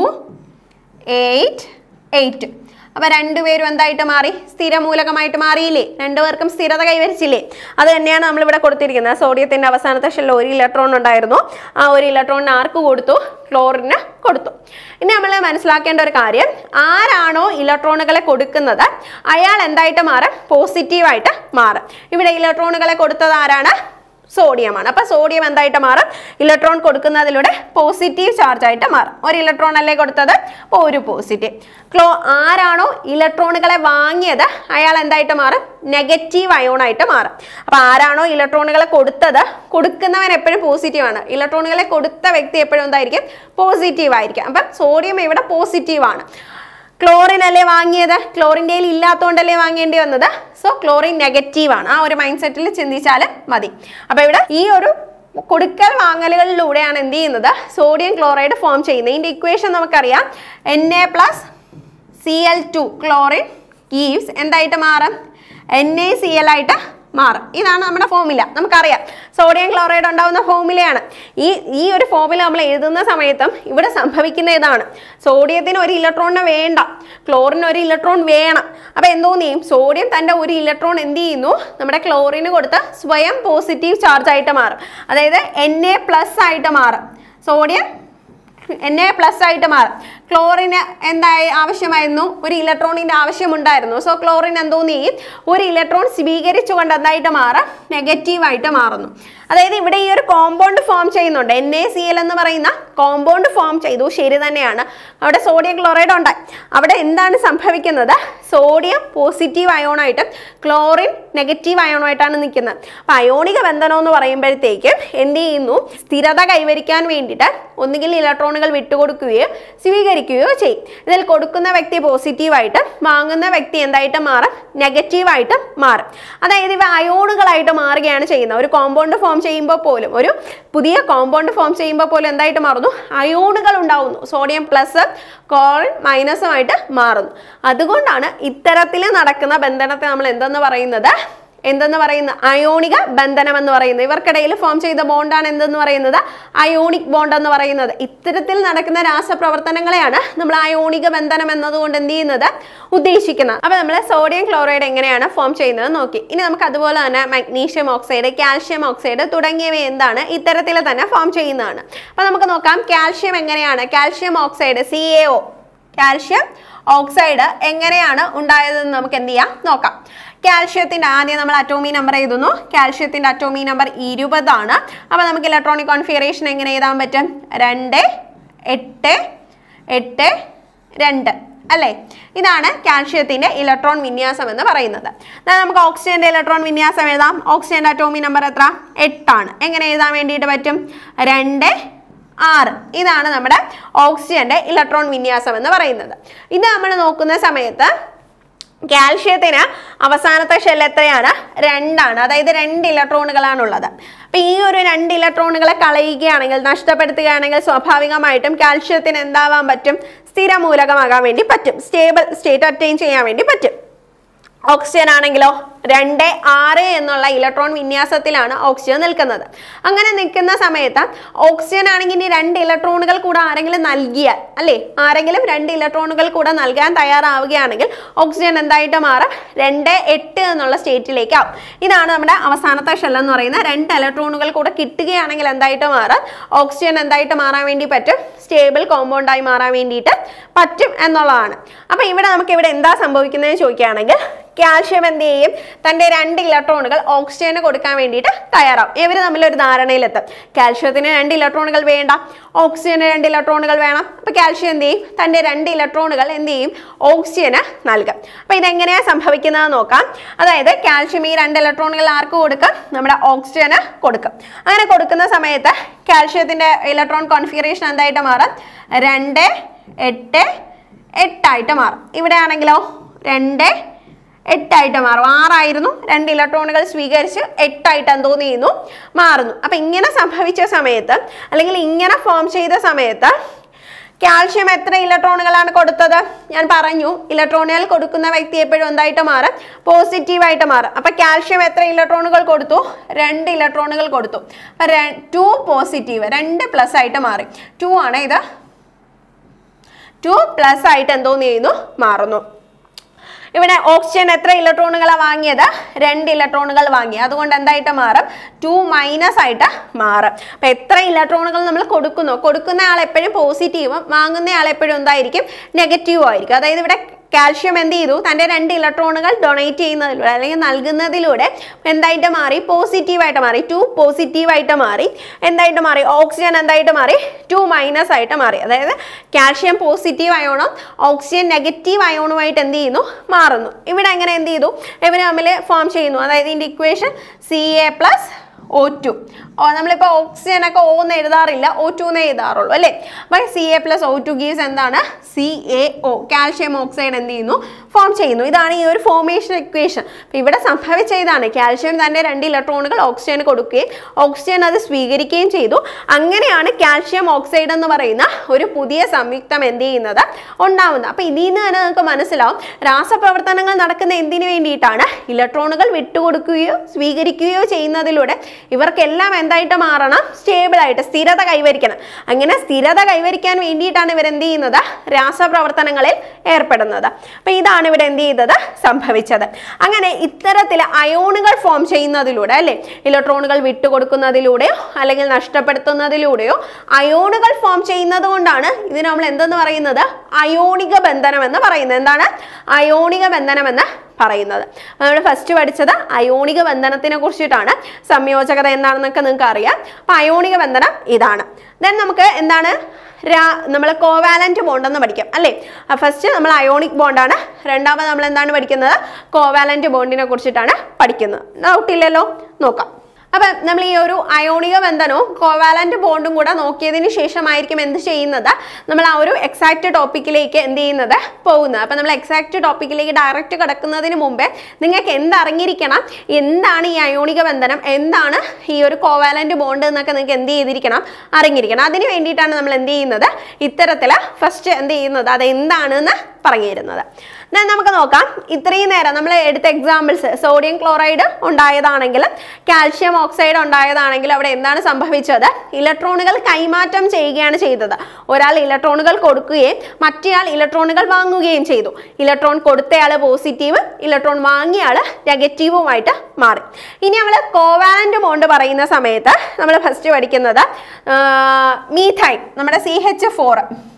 eight eight. അപ്പൊ രണ്ടുപേരും എന്തായിട്ട് മാറി? സ്ഥിരമൂലകമായിട്ട് മാറിയില്ലേ? രണ്ടുപേർക്കും സ്ഥിരത കൈവരിച്ചില്ലേ? അത് തന്നെയാണ് നമ്മൾ ഇവിടെ കൊടുത്തിരിക്കുന്നത്. സോഡിയത്തിന്റെ അവസാനത്തെ ഷെല്ലിൽ ഒരു ഇലക്ട്രോൺ ഉണ്ടായിരുന്നു. ആ ഒരു ഇലക്ട്രോണിന് ആർക്ക് കൊടുത്തു? ക്ലോറിന് കൊടുത്തു. ഇനി നമ്മൾ മനസ്സിലാക്കേണ്ട ഒരു കാര്യം, ആരാണോ ഇലക്ട്രോണുകളെ കൊടുക്കുന്നത് അയാൾ എന്തായിട്ട് മാറും? പോസിറ്റീവായിട്ട് മാറും. ഇവിടെ ഇലക്ട്രോണുകളെ കൊടുത്തത് ആരാണ്? സോഡിയമാണ്. അപ്പൊ സോഡിയം എന്തായിട്ട് മാറും? ഇലക്ട്രോൺ കൊടുക്കുന്നതിലൂടെ പോസിറ്റീവ് ചാർജ് ആയിട്ട് മാറും. ഒരു ഇലക്ട്രോൺ അല്ലേ കൊടുത്തത്? അപ്പോൾ ഒരു പോസിറ്റീവ്. ക്ലോ ആരാണോ ഇലക്ട്രോണുകളെ വാങ്ങിയത് അയാൾ എന്തായിട്ട് മാറും? നെഗറ്റീവ് അയോൺ ആയിട്ട് മാറും. അപ്പൊ ആരാണോ ഇലക്ട്രോണുകളെ കൊടുത്തത്, കൊടുക്കുന്നവൻ എപ്പോഴും പോസിറ്റീവ് ആണ്. ഇലക്ട്രോണുകളെ കൊടുത്ത വ്യക്തി എപ്പോഴും എന്തായിരിക്കും? പോസിറ്റീവ് ആയിരിക്കും. അപ്പം സോഡിയം ഇവിടെ പോസിറ്റീവ് ആണ്. ക്ലോറിൻ അല്ലേ വാങ്ങിയത്? ക്ലോറിൻ്റെ ഇല്ലാത്തതുകൊണ്ടല്ലേ വാങ്ങേണ്ടി വന്നത്. സോ ക്ലോറിൻ നെഗറ്റീവ് ആണ്. ആ ഒരു മൈൻഡ് സെറ്റിൽ ചിന്തിച്ചാൽ മതി. അപ്പൊ ഇവിടെ ഈ ഒരു കൊടുക്കൽ വാങ്ങലുകളിലൂടെയാണ് എന്ത് ചെയ്യുന്നത്? സോഡിയം ക്ലോറൈഡ് ഫോം ചെയ്യുന്നത്. ഇതിന്റെ ഇക്വേഷൻ നമുക്കറിയാം. N A plus C L two chlorine gives എന്തായിട്ട് മാറും? എൻ എ സി എൽ ആയിട്ട് മാറും. ഇതാണ് നമ്മുടെ ഫോർമുല. നമുക്കറിയാം സോഡിയം ക്ലോറൈഡ് ഉണ്ടാവുന്ന ഫോർമുലയാണ്. ഈ ഈ ഒരു ഫോർമുല നമ്മൾ എഴുതുന്ന സമയത്തും ഇവിടെ സംഭവിക്കുന്ന ഇതാണ്. സോഡിയത്തിന് ഒരു ഇലക്ട്രോണിന് വേണ്ട, ക്ലോറിന് ഒരു ഇലക്ട്രോൺ വേണം. അപ്പൊ എന്തോന്ന് ചെയ്യും? സോഡിയം തന്റെ ഒരു ഇലക്ട്രോൺ എന്ത് ചെയ്യുന്നു? നമ്മുടെ ക്ലോറിന് കൊടുത്ത് സ്വയം പോസിറ്റീവ് ചാർജ് ആയിട്ട് മാറും. അതായത് എൻ എ പ്ലസ് ആയിട്ട് മാറും. സോഡിയം എൻ എ പ്ലസ് ആയിട്ട് മാറും. ക്ലോറിന് എന്തായി ആവശ്യമായിരുന്നു? ഒരു ഇലക്ട്രോണിന്റെ ആവശ്യമുണ്ടായിരുന്നു. സോ ക്ലോറിൻ എന്തോന്ന് ചെയ്യും? ഒരു ഇലക്ട്രോൺ സ്വീകരിച്ചുകൊണ്ട് എന്തായിട്ട് മാറാം? നെഗറ്റീവായിട്ട് മാറുന്നു. അതായത് ഇവിടെ ഈ ഒരു കോമ്പൗണ്ട് ഫോം ചെയ്യുന്നുണ്ട്. എൻ എ സി എൽ എന്ന് പറയുന്ന കോമ്പൗണ്ട് ഫോം ചെയ്തു. ശരി തന്നെയാണ്. അവിടെ സോഡിയം ക്ലോറൈഡ് ഉണ്ടായി. അവിടെ എന്താണ് സംഭവിക്കുന്നത്? സോഡിയം പോസിറ്റീവ് അയോണായിട്ടും ക്ലോറിൻ നെഗറ്റീവ് അയോണായിട്ടാണ് നിൽക്കുന്നത്. അപ്പൊ അയോണിക ബന്ധനം എന്ന് പറയുമ്പോഴത്തേക്കും എന്ത് ചെയ്യുന്നു? സ്ഥിരത കൈവരിക്കാൻ വേണ്ടിയിട്ട് ഒന്നുകിൽ ഇലക്ട്രോണുകൾ വിട്ടുകൊടുക്കുകയോ സ്വീകരിക്കുകയോ ചെയ്യും. ഇതിൽ കൊടുക്കുന്ന വ്യക്തി പോസിറ്റീവായിട്ട്, വാങ്ങുന്ന വ്യക്തി എന്തായിട്ട് മാറും? നെഗറ്റീവായിട്ട് മാറും. അതായത് ഇവ അയോണുകളായിട്ട് മാറുകയാണ് ചെയ്യുന്നത്. ഒരു കോമ്പൗണ്ട് ഫോം ചെയ്യുമ്പോൾ പോലും, ഒരു പുതിയ കോമ്പൗണ്ട് ഫോം ചെയ്യുമ്പോൾ പോലും എന്തായിട്ട് മാറുന്നു? അയോണുകൾ ഉണ്ടാവുന്നു. സോഡിയം പ്ലസ് ക്ലോറിൻ മൈനസുമായിട്ട് മാറുന്നു. അതുകൊണ്ടാണ് ഇത്തരത്തിൽ നടക്കുന്ന ബന്ധനത്തെ നമ്മൾ എന്തെന്ന് പറയുന്നത്? എന്തെന്ന് പറയുന്നത്? അയോണിക ബന്ധനം എന്ന് പറയുന്നത്. ഇവർക്കിടയിൽ ഫോം ചെയ്ത ബോണ്ടാണ് എന്തെന്ന് പറയുന്നത്? അയോണിക് ബോണ്ട് എന്ന് പറയുന്നത്. ഇത്തരത്തിൽ നടക്കുന്ന രാസപ്രവർത്തനങ്ങളെയാണ് നമ്മൾ അയോണിക ബന്ധനം എന്നതുകൊണ്ട് എന്ത് ചെയ്യുന്നത്? ഉദ്ദേശിക്കുന്നത്. അപ്പൊ നമ്മൾ സോഡിയം ക്ലോറൈഡ് എങ്ങനെയാണ് ഫോം ചെയ്യുന്നത് നോക്കി. ഇനി നമുക്ക് അതുപോലെ തന്നെ മഗ്നീഷ്യം ഓക്സൈഡ്, കാൽഷ്യം ഓക്സൈഡ് തുടങ്ങിയവ എന്താണ്? ഇത്തരത്തിൽ തന്നെ ഫോം ചെയ്യുന്നതാണ്. അപ്പൊ നമുക്ക് നോക്കാം കാൽഷ്യം എങ്ങനെയാണ്. Calcium oxide C A O, calcium oxide എങ്ങനെയാണ് ഉണ്ടായതെന്ന് നമുക്ക് എന്ത് ചെയ്യാം നോക്കാം. കാൽഷ്യത്തിന്റെ ആദ്യം നമ്മൾ അറ്റോമി നമ്പർ എഴുതുന്നു. കാൽഷ്യത്തിന്റെ അറ്റോമി നമ്പർ ഇരുപതാണ്. അപ്പൊ നമുക്ക് ഇലക്ട്രോണിക് കോൺഫിഗറേഷൻ എങ്ങനെ എഴുതാൻ പറ്റും? രണ്ട് എട്ട് എട്ട് രണ്ട് അല്ലേ? ഇതാണ് കാൽഷ്യത്തിന്റെ ഇലക്ട്രോൺ വിന്യാസം എന്ന് പറയുന്നത്. നമുക്ക് ഓക്സിജന്റെ ഇലക്ട്രോൺ വിന്യാസം എഴുതാം. ഓക്സിജന്റെ അറ്റോമി നമ്പർ എത്ര? എട്ടാണ്. എങ്ങനെ എഴുതാൻ വേണ്ടിയിട്ട് പറ്റും? രണ്ട് ആറ്. ഇതാണ് നമ്മുടെ ഓക്സിജന്റെ ഇലക്ട്രോൺ വിന്യാസം എന്ന് പറയുന്നത്. ഇത് നമ്മൾ നോക്കുന്ന സമയത്ത് കാൽഷ്യത്തിന് അവസാനത്തെ ഷെൽ എത്രയാണ്? രണ്ടാണ്. അതായത് രണ്ട് ഇലക്ട്രോണുകളാണുള്ളത്. അപ്പൊ ഈ ഒരു രണ്ട് ഇലക്ട്രോണുകളെ കളയുകയാണെങ്കിൽ, നഷ്ടപ്പെടുത്തുകയാണെങ്കിൽ സ്വാഭാവികമായിട്ടും കാൽഷ്യത്തിന് എന്താവാൻ പറ്റും? സ്ഥിരമൂലകമാകാൻ വേണ്ടി പറ്റും. സ്റ്റേബിൾ സ്റ്റേറ്റ് അറ്റൈൻ ചെയ്യാൻ വേണ്ടി പറ്റും. ഓക്സിജൻ ആണെങ്കിലോ രണ്ട് ആറ് എന്നുള്ള ഇലക്ട്രോൺ വിന്യാസത്തിലാണ് ഓക്സിജൻ നിൽക്കുന്നത്. അങ്ങനെ നിൽക്കുന്ന സമയത്ത് ഓക്സിജൻ ആണെങ്കിൽ ഇനി രണ്ട് ഇലക്ട്രോണുകൾ കൂടെ ആരെങ്കിലും നൽകിയാൽ അല്ലേ, ആരെങ്കിലും രണ്ട് ഇലക്ട്രോണുകൾ കൂടെ നൽകാൻ തയ്യാറാവുകയാണെങ്കിൽ ഓക്സിജൻ എന്തായിട്ട് മാറും? രണ്ട് എട്ട് എന്നുള്ള സ്റ്റേറ്റിലേക്ക് ആവും. ഇതാണ് നമ്മുടെ അവസാനത്തെ ഷെൽ എന്ന് പറയുന്നത്. രണ്ട് ഇലക്ട്രോണുകൾ കൂടെ കിട്ടുകയാണെങ്കിൽ എന്തായിട്ട് മാറും? ഓക്സിജൻ എന്തായിട്ട് മാറാൻ വേണ്ടി പറ്റും? സ്റ്റേബിൾ കോമ്പൗണ്ടായി മാറാൻ വേണ്ടിയിട്ട് പറ്റും എന്നുള്ളതാണ്. അപ്പൊ ഇവിടെ നമുക്ക് ഇവിടെ എന്താ സംഭവിക്കുന്നതെന്ന് ചോദിക്കുകയാണെങ്കിൽ കാൽഷ്യം എന്ത് ചെയ്യും? തന്റെ രണ്ട് ഇലക്ട്രോണുകൾ ഓക്സിജന് കൊടുക്കാൻ വേണ്ടിയിട്ട് തയ്യാറാവും. ഇവർ തമ്മിലൊരു ധാരണയിലെത്തും. കാൽഷ്യത്തിന് രണ്ട് ഇലക്ട്രോണുകൾ വേണ്ട, ഓക്സിജന് രണ്ട് ഇലക്ട്രോണുകൾ വേണം. അപ്പൊ കാൽഷ്യം എന്ത് ചെയ്യും? തന്റെ രണ്ട് ഇലക്ട്രോണുകൾ എന്ത് ചെയ്യും? ഓക്സിജന് നൽകും. അപ്പൊ ഇതെങ്ങനെയാ സംഭവിക്കുന്നത് നോക്കാം. അതായത് കാൽഷ്യം ഈ രണ്ട് ഇലക്ട്രോണുകൾ ആർക്ക് കൊടുക്കും? നമ്മുടെ ഓക്സിജന് കൊടുക്കും. അങ്ങനെ കൊടുക്കുന്ന സമയത്ത് കാൽഷ്യത്തിന്റെ ഇലക്ട്രോൺ കോൺഫിഗറേഷൻ എന്തായിട്ട് മാറും? രണ്ട് എട്ട് എട്ടായിട്ട് മാറും. ഇവിടെ ആണെങ്കിലോ രണ്ട് എട്ടായിട്ട് മാറും. ആറായിരുന്നു, രണ്ട് ഇലക്ട്രോണുകൾ സ്വീകരിച്ച് എട്ടായിട്ട് എന്തോന്ന് ചെയ്യുന്നു? മാറുന്നു. അപ്പൊ ഇങ്ങനെ സംഭവിച്ച സമയത്ത് അല്ലെങ്കിൽ ഇങ്ങനെ ഫോം ചെയ്ത സമയത്ത് കാൽഷ്യം എത്ര ഇലക്ട്രോണുകളാണ് കൊടുത്തത്? ഞാൻ പറഞ്ഞു ഇലക്ട്രോണുകൾ കൊടുക്കുന്ന വ്യക്തി എപ്പോഴും എന്തായിട്ട് മാറും? പോസിറ്റീവായിട്ട് മാറും. അപ്പൊ കാൽഷ്യം എത്ര ഇലക്ട്രോണുകൾ കൊടുത്തു? രണ്ട് ഇലക്ട്രോണുകൾ കൊടുത്തു. അപ്പൊ ടു പോസിറ്റീവ്, രണ്ട് പ്ലസ് ആയിട്ട് മാറി. ടു ആണ് ഇത്, ടു പ്ലസ് ആയിട്ട് എന്തോന്ന് ചെയ്യുന്നു? മാറുന്നു. ഇവിടെ ഓക്സിജൻ എത്ര ഇലക്ട്രോണുകളാണ് വാങ്ങിയത്? രണ്ട് ഇലക്ട്രോണുകൾ വാങ്ങി. അതുകൊണ്ട് എന്തായിട്ട് മാറും? ടു മൈനസ് ആയിട്ട് മാറും. അപ്പൊ എത്ര ഇലക്ട്രോണുകൾ നമ്മൾ കൊടുക്കുന്നു? കൊടുക്കുന്ന ആൾ എപ്പോഴും പോസിറ്റീവും വാങ്ങുന്ന ആൾ എപ്പോഴും എന്തായിരിക്കും? നെഗറ്റീവും ആയിരിക്കും. അതായത് ഇവിടെ കാൽഷ്യം എന്ത് ചെയ്തു? തന്റെ രണ്ട് ഇലക്ട്രോണുകൾ ഡൊണേറ്റ് ചെയ്യുന്നതിലൂടെ അല്ലെങ്കിൽ നൽകുന്നതിലൂടെ എന്തായിട്ട് മാറി? പോസിറ്റീവായിട്ട് മാറി. ടു പോസിറ്റീവായിട്ട് മാറി. എന്തായിട്ട് മാറി? ഓക്സിജൻ എന്തായിട്ട് മാറി? ടു മൈനസ് ആയിട്ട് മാറി. അതായത് കാൽഷ്യം പോസിറ്റീവ് അയോണും ഓക്സിജൻ നെഗറ്റീവ് അയോണുമായിട്ട് എന്ത് ചെയ്യുന്നു? മാറുന്നു. ഇവിടെ എങ്ങനെ എന്ത് ചെയ്തു? ഇവർ തമ്മിൽ ഫോം ചെയ്യുന്നു. അതായത് ഇതിന്റെ equation C A plus O two. നമ്മളിപ്പോൾ ഓക്സിജൻ ഒക്കെ ഓ എന്ന് എഴുതാറില്ല, ഒ ടു എന്ന് എഴുതാറുള്ളൂ അല്ലേ. അപ്പൊ C A plus O two gives എന്താണ്? C A O. Calcium oxide എന്ത് ചെയ്യുന്നു? ഫോം ചെയ്യുന്നു. ഇതാണ് ഈ ഒരു ഫോർമേഷൻ ഇക്വേഷൻ. അപ്പൊ ഇവിടെ സംഭവിച്ച ഇതാണ്, കാൽഷ്യം തന്നെ രണ്ട് ഇലക്ട്രോണുകൾ ഓക്സിജന് കൊടുക്കുകയും ഓക്സിജൻ അത് സ്വീകരിക്കുകയും ചെയ്തു. അങ്ങനെയാണ് കാൽഷ്യം ഓക്സൈഡ് എന്ന് പറയുന്ന ഒരു പുതിയ സംയുക്തം എന്ത് ചെയ്യുന്നത്? ഉണ്ടാവുന്നത്. അപ്പൊ ഇതിൽ നിന്ന് തന്നെ നമുക്ക് മനസ്സിലാവും രാസപ്രവർത്തനങ്ങൾ നടക്കുന്ന എന്തിനു വേണ്ടിയിട്ടാണ്? ഇലക്ട്രോണുകൾ വിട്ടുകൊടുക്കുകയോ സ്വീകരിക്കുകയോ ചെയ്യുന്നതിലൂടെ ഇവർക്കെല്ലാം എന്തായിട്ട് മാറണം? സ്റ്റേബിൾ ആയിട്ട് സ്ഥിരത കൈവരിക്കണം. അങ്ങനെ സ്ഥിരത കൈവരിക്കാൻ വേണ്ടിയിട്ടാണ് ഇവർ എന്ത് ചെയ്യുന്നത്? രാസപ്രവർത്തനങ്ങളിൽ ഏർപ്പെടുന്നത്. അപ്പൊ ഇതാണ് ഇവിടെ എന്ത് ചെയ്തത്? സംഭവിച്ചത്. അങ്ങനെ ഇത്തരത്തിൽ അയോണുകൾ ഫോം ചെയ്യുന്നതിലൂടെ അല്ലെ, ഇലക്ട്രോണുകൾ വിട്ടുകൊടുക്കുന്നതിലൂടെയോ അല്ലെങ്കിൽ നഷ്ടപ്പെടുത്തുന്നതിലൂടെയോ അയോണുകൾ ഫോം ചെയ്യുന്നത് കൊണ്ടാണ് ഇതിന് നമ്മൾ എന്തെന്ന് പറയുന്നത്? അയോണിക ബന്ധനം എന്ന് പറയുന്നത്. എന്താണ് അയോണിക ബന്ധനം എന്ന് പറയുന്നത്? നമ്മൾ ഫസ്റ്റ് പഠിച്ചത് അയോണിക ബന്ധനത്തിനെ കുറിച്ചിട്ടാണ്. സംയോജകത എന്താണെന്നൊക്കെ നിങ്ങൾക്ക് അറിയാം. അപ്പൊ അയോണിക ബന്ധനം ഇതാണ്. ദെൻ നമുക്ക് എന്താണ്? നമ്മൾ കോവാലന്റ് ബോണ്ട് എന്ന് പഠിക്കാം അല്ലേ. ഫസ്റ്റ് നമ്മൾ അയോണിക് ബോണ്ടാണ്, രണ്ടാമത് നമ്മൾ എന്താണ് പഠിക്കുന്നത്? കോവാലന്റ് ബോണ്ടിനെ കുറിച്ചിട്ടാണ് പഠിക്കുന്നത്. ഡൗട്ടില്ലല്ലോ? നോക്കാം. അപ്പൊ നമ്മൾ ഈ ഒരു അയോണിക ബന്ധനവും കോവാലന്റ് ബോണ്ടും കൂടെ നോക്കിയതിന് ശേഷമായിരിക്കും എന്ത് ചെയ്യുന്നത്? നമ്മൾ ആ ഒരു എക്സാക്ട് ടോപ്പിക്കിലേക്ക് എന്ത് ചെയ്യുന്നത്? പോകുന്നത്. അപ്പൊ നമ്മൾ എക്സാക്ട് ടോപ്പിക്കിലേക്ക് ഡയറക്റ്റ് കിടക്കുന്നതിന് മുമ്പേ നിങ്ങൾക്ക് എന്തറിഞ്ഞിരിക്കണം? എന്താണ് ഈ അയോണിക ബന്ധനം, എന്താണ് ഈ ഒരു കോവാലന്റ് ബോണ്ട് എന്നൊക്കെ നിങ്ങൾക്ക് എന്ത് ചെയ്തിരിക്കണം? അറിഞ്ഞിരിക്കണം. അതിന് വേണ്ടിയിട്ടാണ് നമ്മൾ എന്ത് ചെയ്യുന്നത്? ഇത്തരത്തില് ഫസ്റ്റ് എന്ത് ചെയ്യുന്നത്? അത് എന്താണെന്ന് പറഞ്ഞു തരുന്നത്. ഞാൻ നമുക്ക് നോക്കാം. ഇത്രയും നേരം നമ്മൾ എടുത്ത എക്സാമ്പിൾസ്, സോഡിയം ക്ലോറൈഡ് ഉണ്ടായതാണെങ്കിലും കാൽഷ്യം ഓക്സൈഡ് ഉണ്ടായതാണെങ്കിലും അവിടെ എന്താണ് സംഭവിച്ചത്? ഇലക്ട്രോണുകൾ കൈമാറ്റം ചെയ്യുകയാണ് ചെയ്തത്. ഒരാൾ ഇലക്ട്രോണുകൾ കൊടുക്കുകയും മറ്റേയാൾ ഇലക്ട്രോണുകൾ വാങ്ങുകയും ചെയ്തു. ഇലക്ട്രോൺ കൊടുത്തയാൾ പോസിറ്റീവ്, ഇലക്ട്രോൺ വാങ്ങിയാൾ നെഗറ്റീവുമായിട്ട് മാറി. ഇനി നമ്മൾ കോവാലന്റ് ബോണ്ട് പറയുന്ന സമയത്ത് നമ്മൾ ഫസ്റ്റ് പഠിക്കുന്നത് മീഥൈൻ, നമ്മുടെ C H four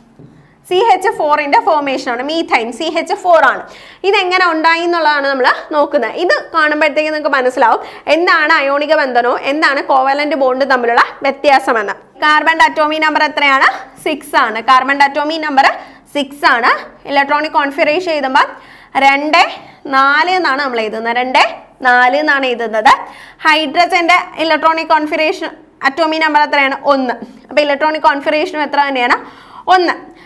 C H ഫോറിന്റെ ഫോർമേഷൻ ആണ്. മീഥൈൻ സി എച്ച് ഫോർ ആണ്. ഇതെങ്ങനെ ഉണ്ടായി എന്നുള്ളതാണ് നമ്മൾ നോക്കുന്നത്. ഇത് കാണുമ്പോഴത്തേക്ക് നിങ്ങൾക്ക് മനസ്സിലാവും എന്താണ് അയോണിക ബന്ധനവും എന്താണ് കോവാലന്റ് ബോണ്ടും തമ്മിലുള്ള വ്യത്യാസമെന്ന്. കാർബൺ അറ്റോമിക് നമ്പർ എത്രയാണ്? സിക്സ് ആണ്. കാർബൺ അറ്റോമിക് നമ്പർ സിക്സ് ആണ്. ഇലക്ട്രോണിക് കോൺഫിഗറേഷൻ എഴുതുമ്പോൾ രണ്ട് നാല് എന്നാണ് നമ്മൾ എഴുതുന്നത്. രണ്ട് നാല് എന്നാണ് എഴുതുന്നത്. ഹൈഡ്രജന്റെ ഇലക്ട്രോണിക് കോൺഫിഗറേഷൻ അറ്റോമിക് നമ്പർ എത്രയാണ്? ഒന്ന്. അപ്പൊ ഇലക്ട്രോണിക് കോൺഫിഗറേഷനും എത്ര തന്നെയാണ്? ഒന്ന്.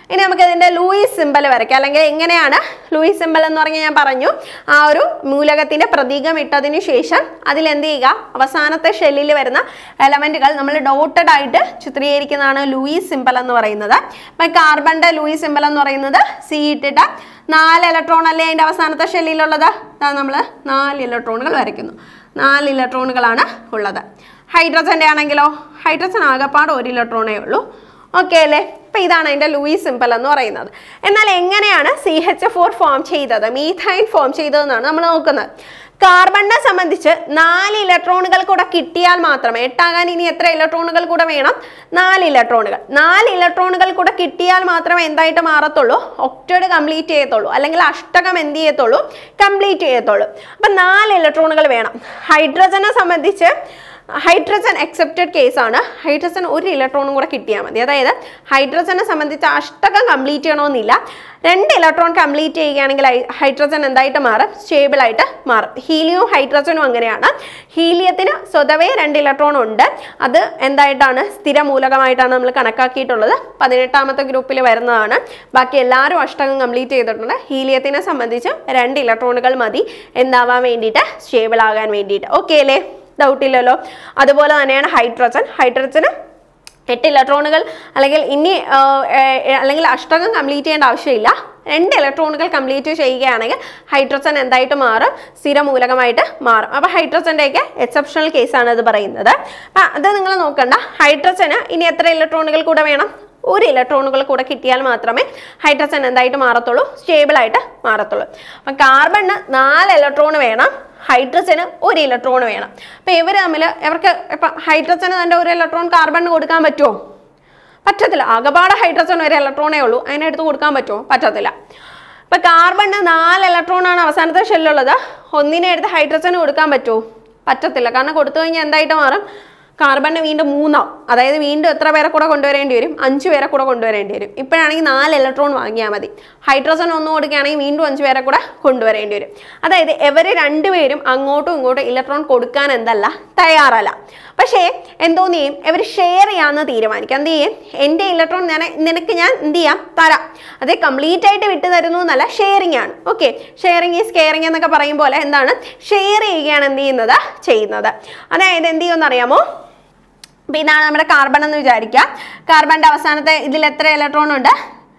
ഇനി നമുക്ക് ഇതിന്റെ ലൂയിസ് സിംബൽ വരയ്ക്കാം. അല്ലെങ്കിൽ എങ്ങനെയാണ് ലൂയിസ് സിംബൽ എന്ന് പറഞ്ഞാൽ ഞാൻ പറഞ്ഞു, ആ ഒരു മൂലകത്തിന്റെ പ്രതീകം ഇട്ടതിന് ശേഷം അതിൽ എന്ത് ചെയ്യുക, അവസാനത്തെ ഷെല്ലിൽ വരുന്ന എലമെന്റുകൾ നമ്മൾ ഡോട്ടഡ് ആയിട്ട് ചിത്രീകരിക്കുന്നതാണ് ലൂയിസ് സിംബൽ എന്ന് പറയുന്നത്. അപ്പൊ കാർബണിന്റെ ലൂയിസ് സിംബൽ എന്ന് പറയുന്നത് സി ഇട്ടിട്ട് നാല് ഇലക്ട്രോൺ അല്ലേ അതിന്റെ അവസാനത്തെ ഷെല്ലിലുള്ളത്. നമ്മൾ നാല് ഇലക്ട്രോണുകൾ വരയ്ക്കുന്നു. നാല് ഇലക്ട്രോണുകളാണ് ഉള്ളത്. ഹൈഡ്രജന്റെ ആണെങ്കിലോ ഹൈഡ്രജൻ ആകെപ്പാട് ഒരു ഇലക്ട്രോണേ ഉള്ളൂ. ഓക്കെ അല്ലേ? അപ്പൊ ഇതാണ് അതിന്റെ ലൂയിസ് സിംബൽ എന്ന് പറയുന്നത്. എന്നാൽ എങ്ങനെയാണ് സി എച്ച് ഫോർ ഫോം ചെയ്തത്, മീഥൈൻ ഫോം ചെയ്തതെന്നാണ് നമ്മൾ നോക്കുന്നത്. കാർബണിനെ സംബന്ധിച്ച് നാല് ഇലക്ട്രോണുകൾ കൂടെ കിട്ടിയാൽ മാത്രമേ, എട്ടാകാൻ ഇനി എത്ര ഇലക്ട്രോണുകൾ കൂടെ വേണം, നാല് ഇലക്ട്രോണുകൾ നാല് ഇലക്ട്രോണുകൾ കൂടെ കിട്ടിയാൽ മാത്രമേ എന്തായിട്ട് മാറത്തുള്ളൂ, ഒക്ടേഡ് കംപ്ലീറ്റ് ചെയ്യത്തുള്ളൂ, അല്ലെങ്കിൽ അഷ്ടകം എന്ത് ചെയ്യത്തുള്ളൂ, കംപ്ലീറ്റ് ചെയ്യത്തുള്ളൂ. അപ്പൊ നാല് ഇലക്ട്രോണുകൾ വേണം. ഹൈഡ്രജനെ സംബന്ധിച്ച് ഹൈഡ്രജൻ അക്സെപ്റ്റഡ് കേസാണ്. ഹൈഡ്രജൻ ഒരു ഇലക്ട്രോണും കൂടെ കിട്ടിയാൽ മതി. അതായത് ഹൈഡ്രജനെ സംബന്ധിച്ച് അഷ്ടകം കംപ്ലീറ്റ് ചെയ്യണമെന്നില്ല. രണ്ട് ഇലക്ട്രോൺ കംപ്ലീറ്റ് ചെയ്യുകയാണെങ്കിൽ ഹൈഡ്രജൻ എന്തായിട്ട് മാറും, സ്റ്റേബിൾ ആയിട്ട് മാറും. ഹീലിയവും ഹൈഡ്രജനും അങ്ങനെയാണ്. ഹീലിയത്തിന് സ്വതവേ രണ്ട് ഇലക്ട്രോൺ ഉണ്ട്. അത് എന്തായിട്ടാണ്, സ്ഥിര മൂലകമായിട്ടാണ് നമ്മൾ കണക്കാക്കിയിട്ടുള്ളത്. പതിനെട്ടാമത്തെ ഗ്രൂപ്പിൽ വരുന്നതാണ്. ബാക്കി എല്ലാവരും അഷ്ടകം കംപ്ലീറ്റ് ചെയ്തിട്ടുണ്ട്. ഹീലിയത്തിനെ സംബന്ധിച്ച് രണ്ട് ഇലക്ട്രോണുകൾ മതി എന്താവാൻ വേണ്ടിയിട്ട്, സ്റ്റേബിൾ ആകാൻ വേണ്ടിയിട്ട്. ഓക്കെ അല്ലേ? ഡൗട്ട് ഇല്ലല്ലോ. അതുപോലെ തന്നെയാണ് ഹൈഡ്രജൻ. ഹൈഡ്രജന് എട്ട് ഇലക്ട്രോണുകൾ അല്ലെങ്കിൽ ഇനി അല്ലെങ്കിൽ അഷ്ടകം കംപ്ലീറ്റ് ചെയ്യേണ്ട ആവശ്യമില്ല. രണ്ട് ഇലക്ട്രോണുകൾ കംപ്ലീറ്റ് ചെയ്യുകയാണെങ്കിൽ ഹൈഡ്രജൻ എന്തായിട്ട് മാറും, സ്ഥിര മൂലകമായിട്ട് മാറും. അപ്പൊ ഹൈഡ്രജന്റെയൊക്കെ എക്സെപ്ഷണൽ കേസാണ് ഇത് പറയുന്നത്. അപ്പൊ അത് നിങ്ങൾ നോക്കണ്ട. ഹൈഡ്രജന് ഇനി എത്ര ഇലക്ട്രോണുകൾ കൂടെ വേണം, ഒരു ഇലക്ട്രോണുകൾ കൂടെ കിട്ടിയാൽ മാത്രമേ ഹൈഡ്രജൻ എന്തായിട്ട് മാറത്തുള്ളൂ, സ്റ്റേബിൾ ആയിട്ട് മാറത്തുള്ളൂ. അപ്പൊ കാർബണിന് നാല് ഇലക്ട്രോൺ വേണം, ഹൈഡ്രജന് ഒരു ഇലക്ട്രോൺ വേണം. അപ്പൊ ഇവർ തമ്മിൽ ഇവർക്ക് ഇപ്പൊ ഹൈഡ്രജന് തന്നെ ഒരു ഇലക്ട്രോൺ കാർബണിന് കൊടുക്കാൻ പറ്റുമോ? പറ്റത്തില്ല. ആകെപ്പാടെ ഹൈഡ്രജൻ ഒരു ഇലക്ട്രോണേ ഉള്ളൂ, അതിനെടുത്ത് കൊടുക്കാൻ പറ്റുമോ? പറ്റത്തില്ല. ഇപ്പൊ കാർബണിന് നാല് ഇലക്ട്രോൺ ആണ് അവസാനത്തെ ഷെല്ലുള്ളത്. ഒന്നിനെ എടുത്ത് ഹൈഡ്രജന് കൊടുക്കാൻ പറ്റുമോ? പറ്റത്തില്ല. കാരണം കൊടുത്തു കഴിഞ്ഞാൽ എന്തായിട്ട് മാറും, കാർബണിന് വീണ്ടും മൂന്നാവും. അതായത് വീണ്ടും എത്ര പേരെ കൂടെ കൊണ്ടുവരേണ്ടി വരും, അഞ്ച് പേരെ കൂടെ കൊണ്ടുവരേണ്ടി വരും. ഇപ്പോഴാണെങ്കിൽ നാല് ഇലക്ട്രോൺ വാങ്ങിയാൽ മതി. ഹൈഡ്രജൻ ഒന്ന് കൊടുക്കുകയാണെങ്കിൽ വീണ്ടും അഞ്ച് പേരെ കൂടെ കൊണ്ടുവരേണ്ടി വരും. അതായത് ഇവർ രണ്ടുപേരും അങ്ങോട്ടും ഇങ്ങോട്ടും ഇലക്ട്രോൺ കൊടുക്കാൻ എന്തല്ല, തയ്യാറല്ല. പക്ഷേ എന്തോന്ന് ചെയ്യും, ഇവർ ഷെയർ ചെയ്യാമെന്ന് തീരുമാനിക്കാം. എന്ത് ചെയ്യും, എൻ്റെ ഇലക്ട്രോൺ ഞാൻ നിനക്ക് ഞാൻ എന്ത് ചെയ്യാം, തരാം. അത് കംപ്ലീറ്റ് ആയിട്ട് വിട്ടു തരുന്നു എന്നല്ല, ഷെയറിങ് ആണ്. ഓക്കെ, ഷെയറിങ് ഈസ് കെയറിങ് എന്നൊക്കെ പറയും പോലെ എന്താണ്, ഷെയർ ചെയ്യുകയാണ് എന്ത് ചെയ്യുന്നത്, ചെയ്യുന്നത്. അതായത് എന്ത് ചെയ്യുമെന്ന് അറിയാമോ, അപ്പം ഇതാണ് നമ്മുടെ കാർബൺ എന്ന് വിചാരിക്കുക. കാർബണിന്റെ അവസാനത്തെ ഇതിൽ എത്ര ഇലക്ട്രോൺ ഉണ്ട്,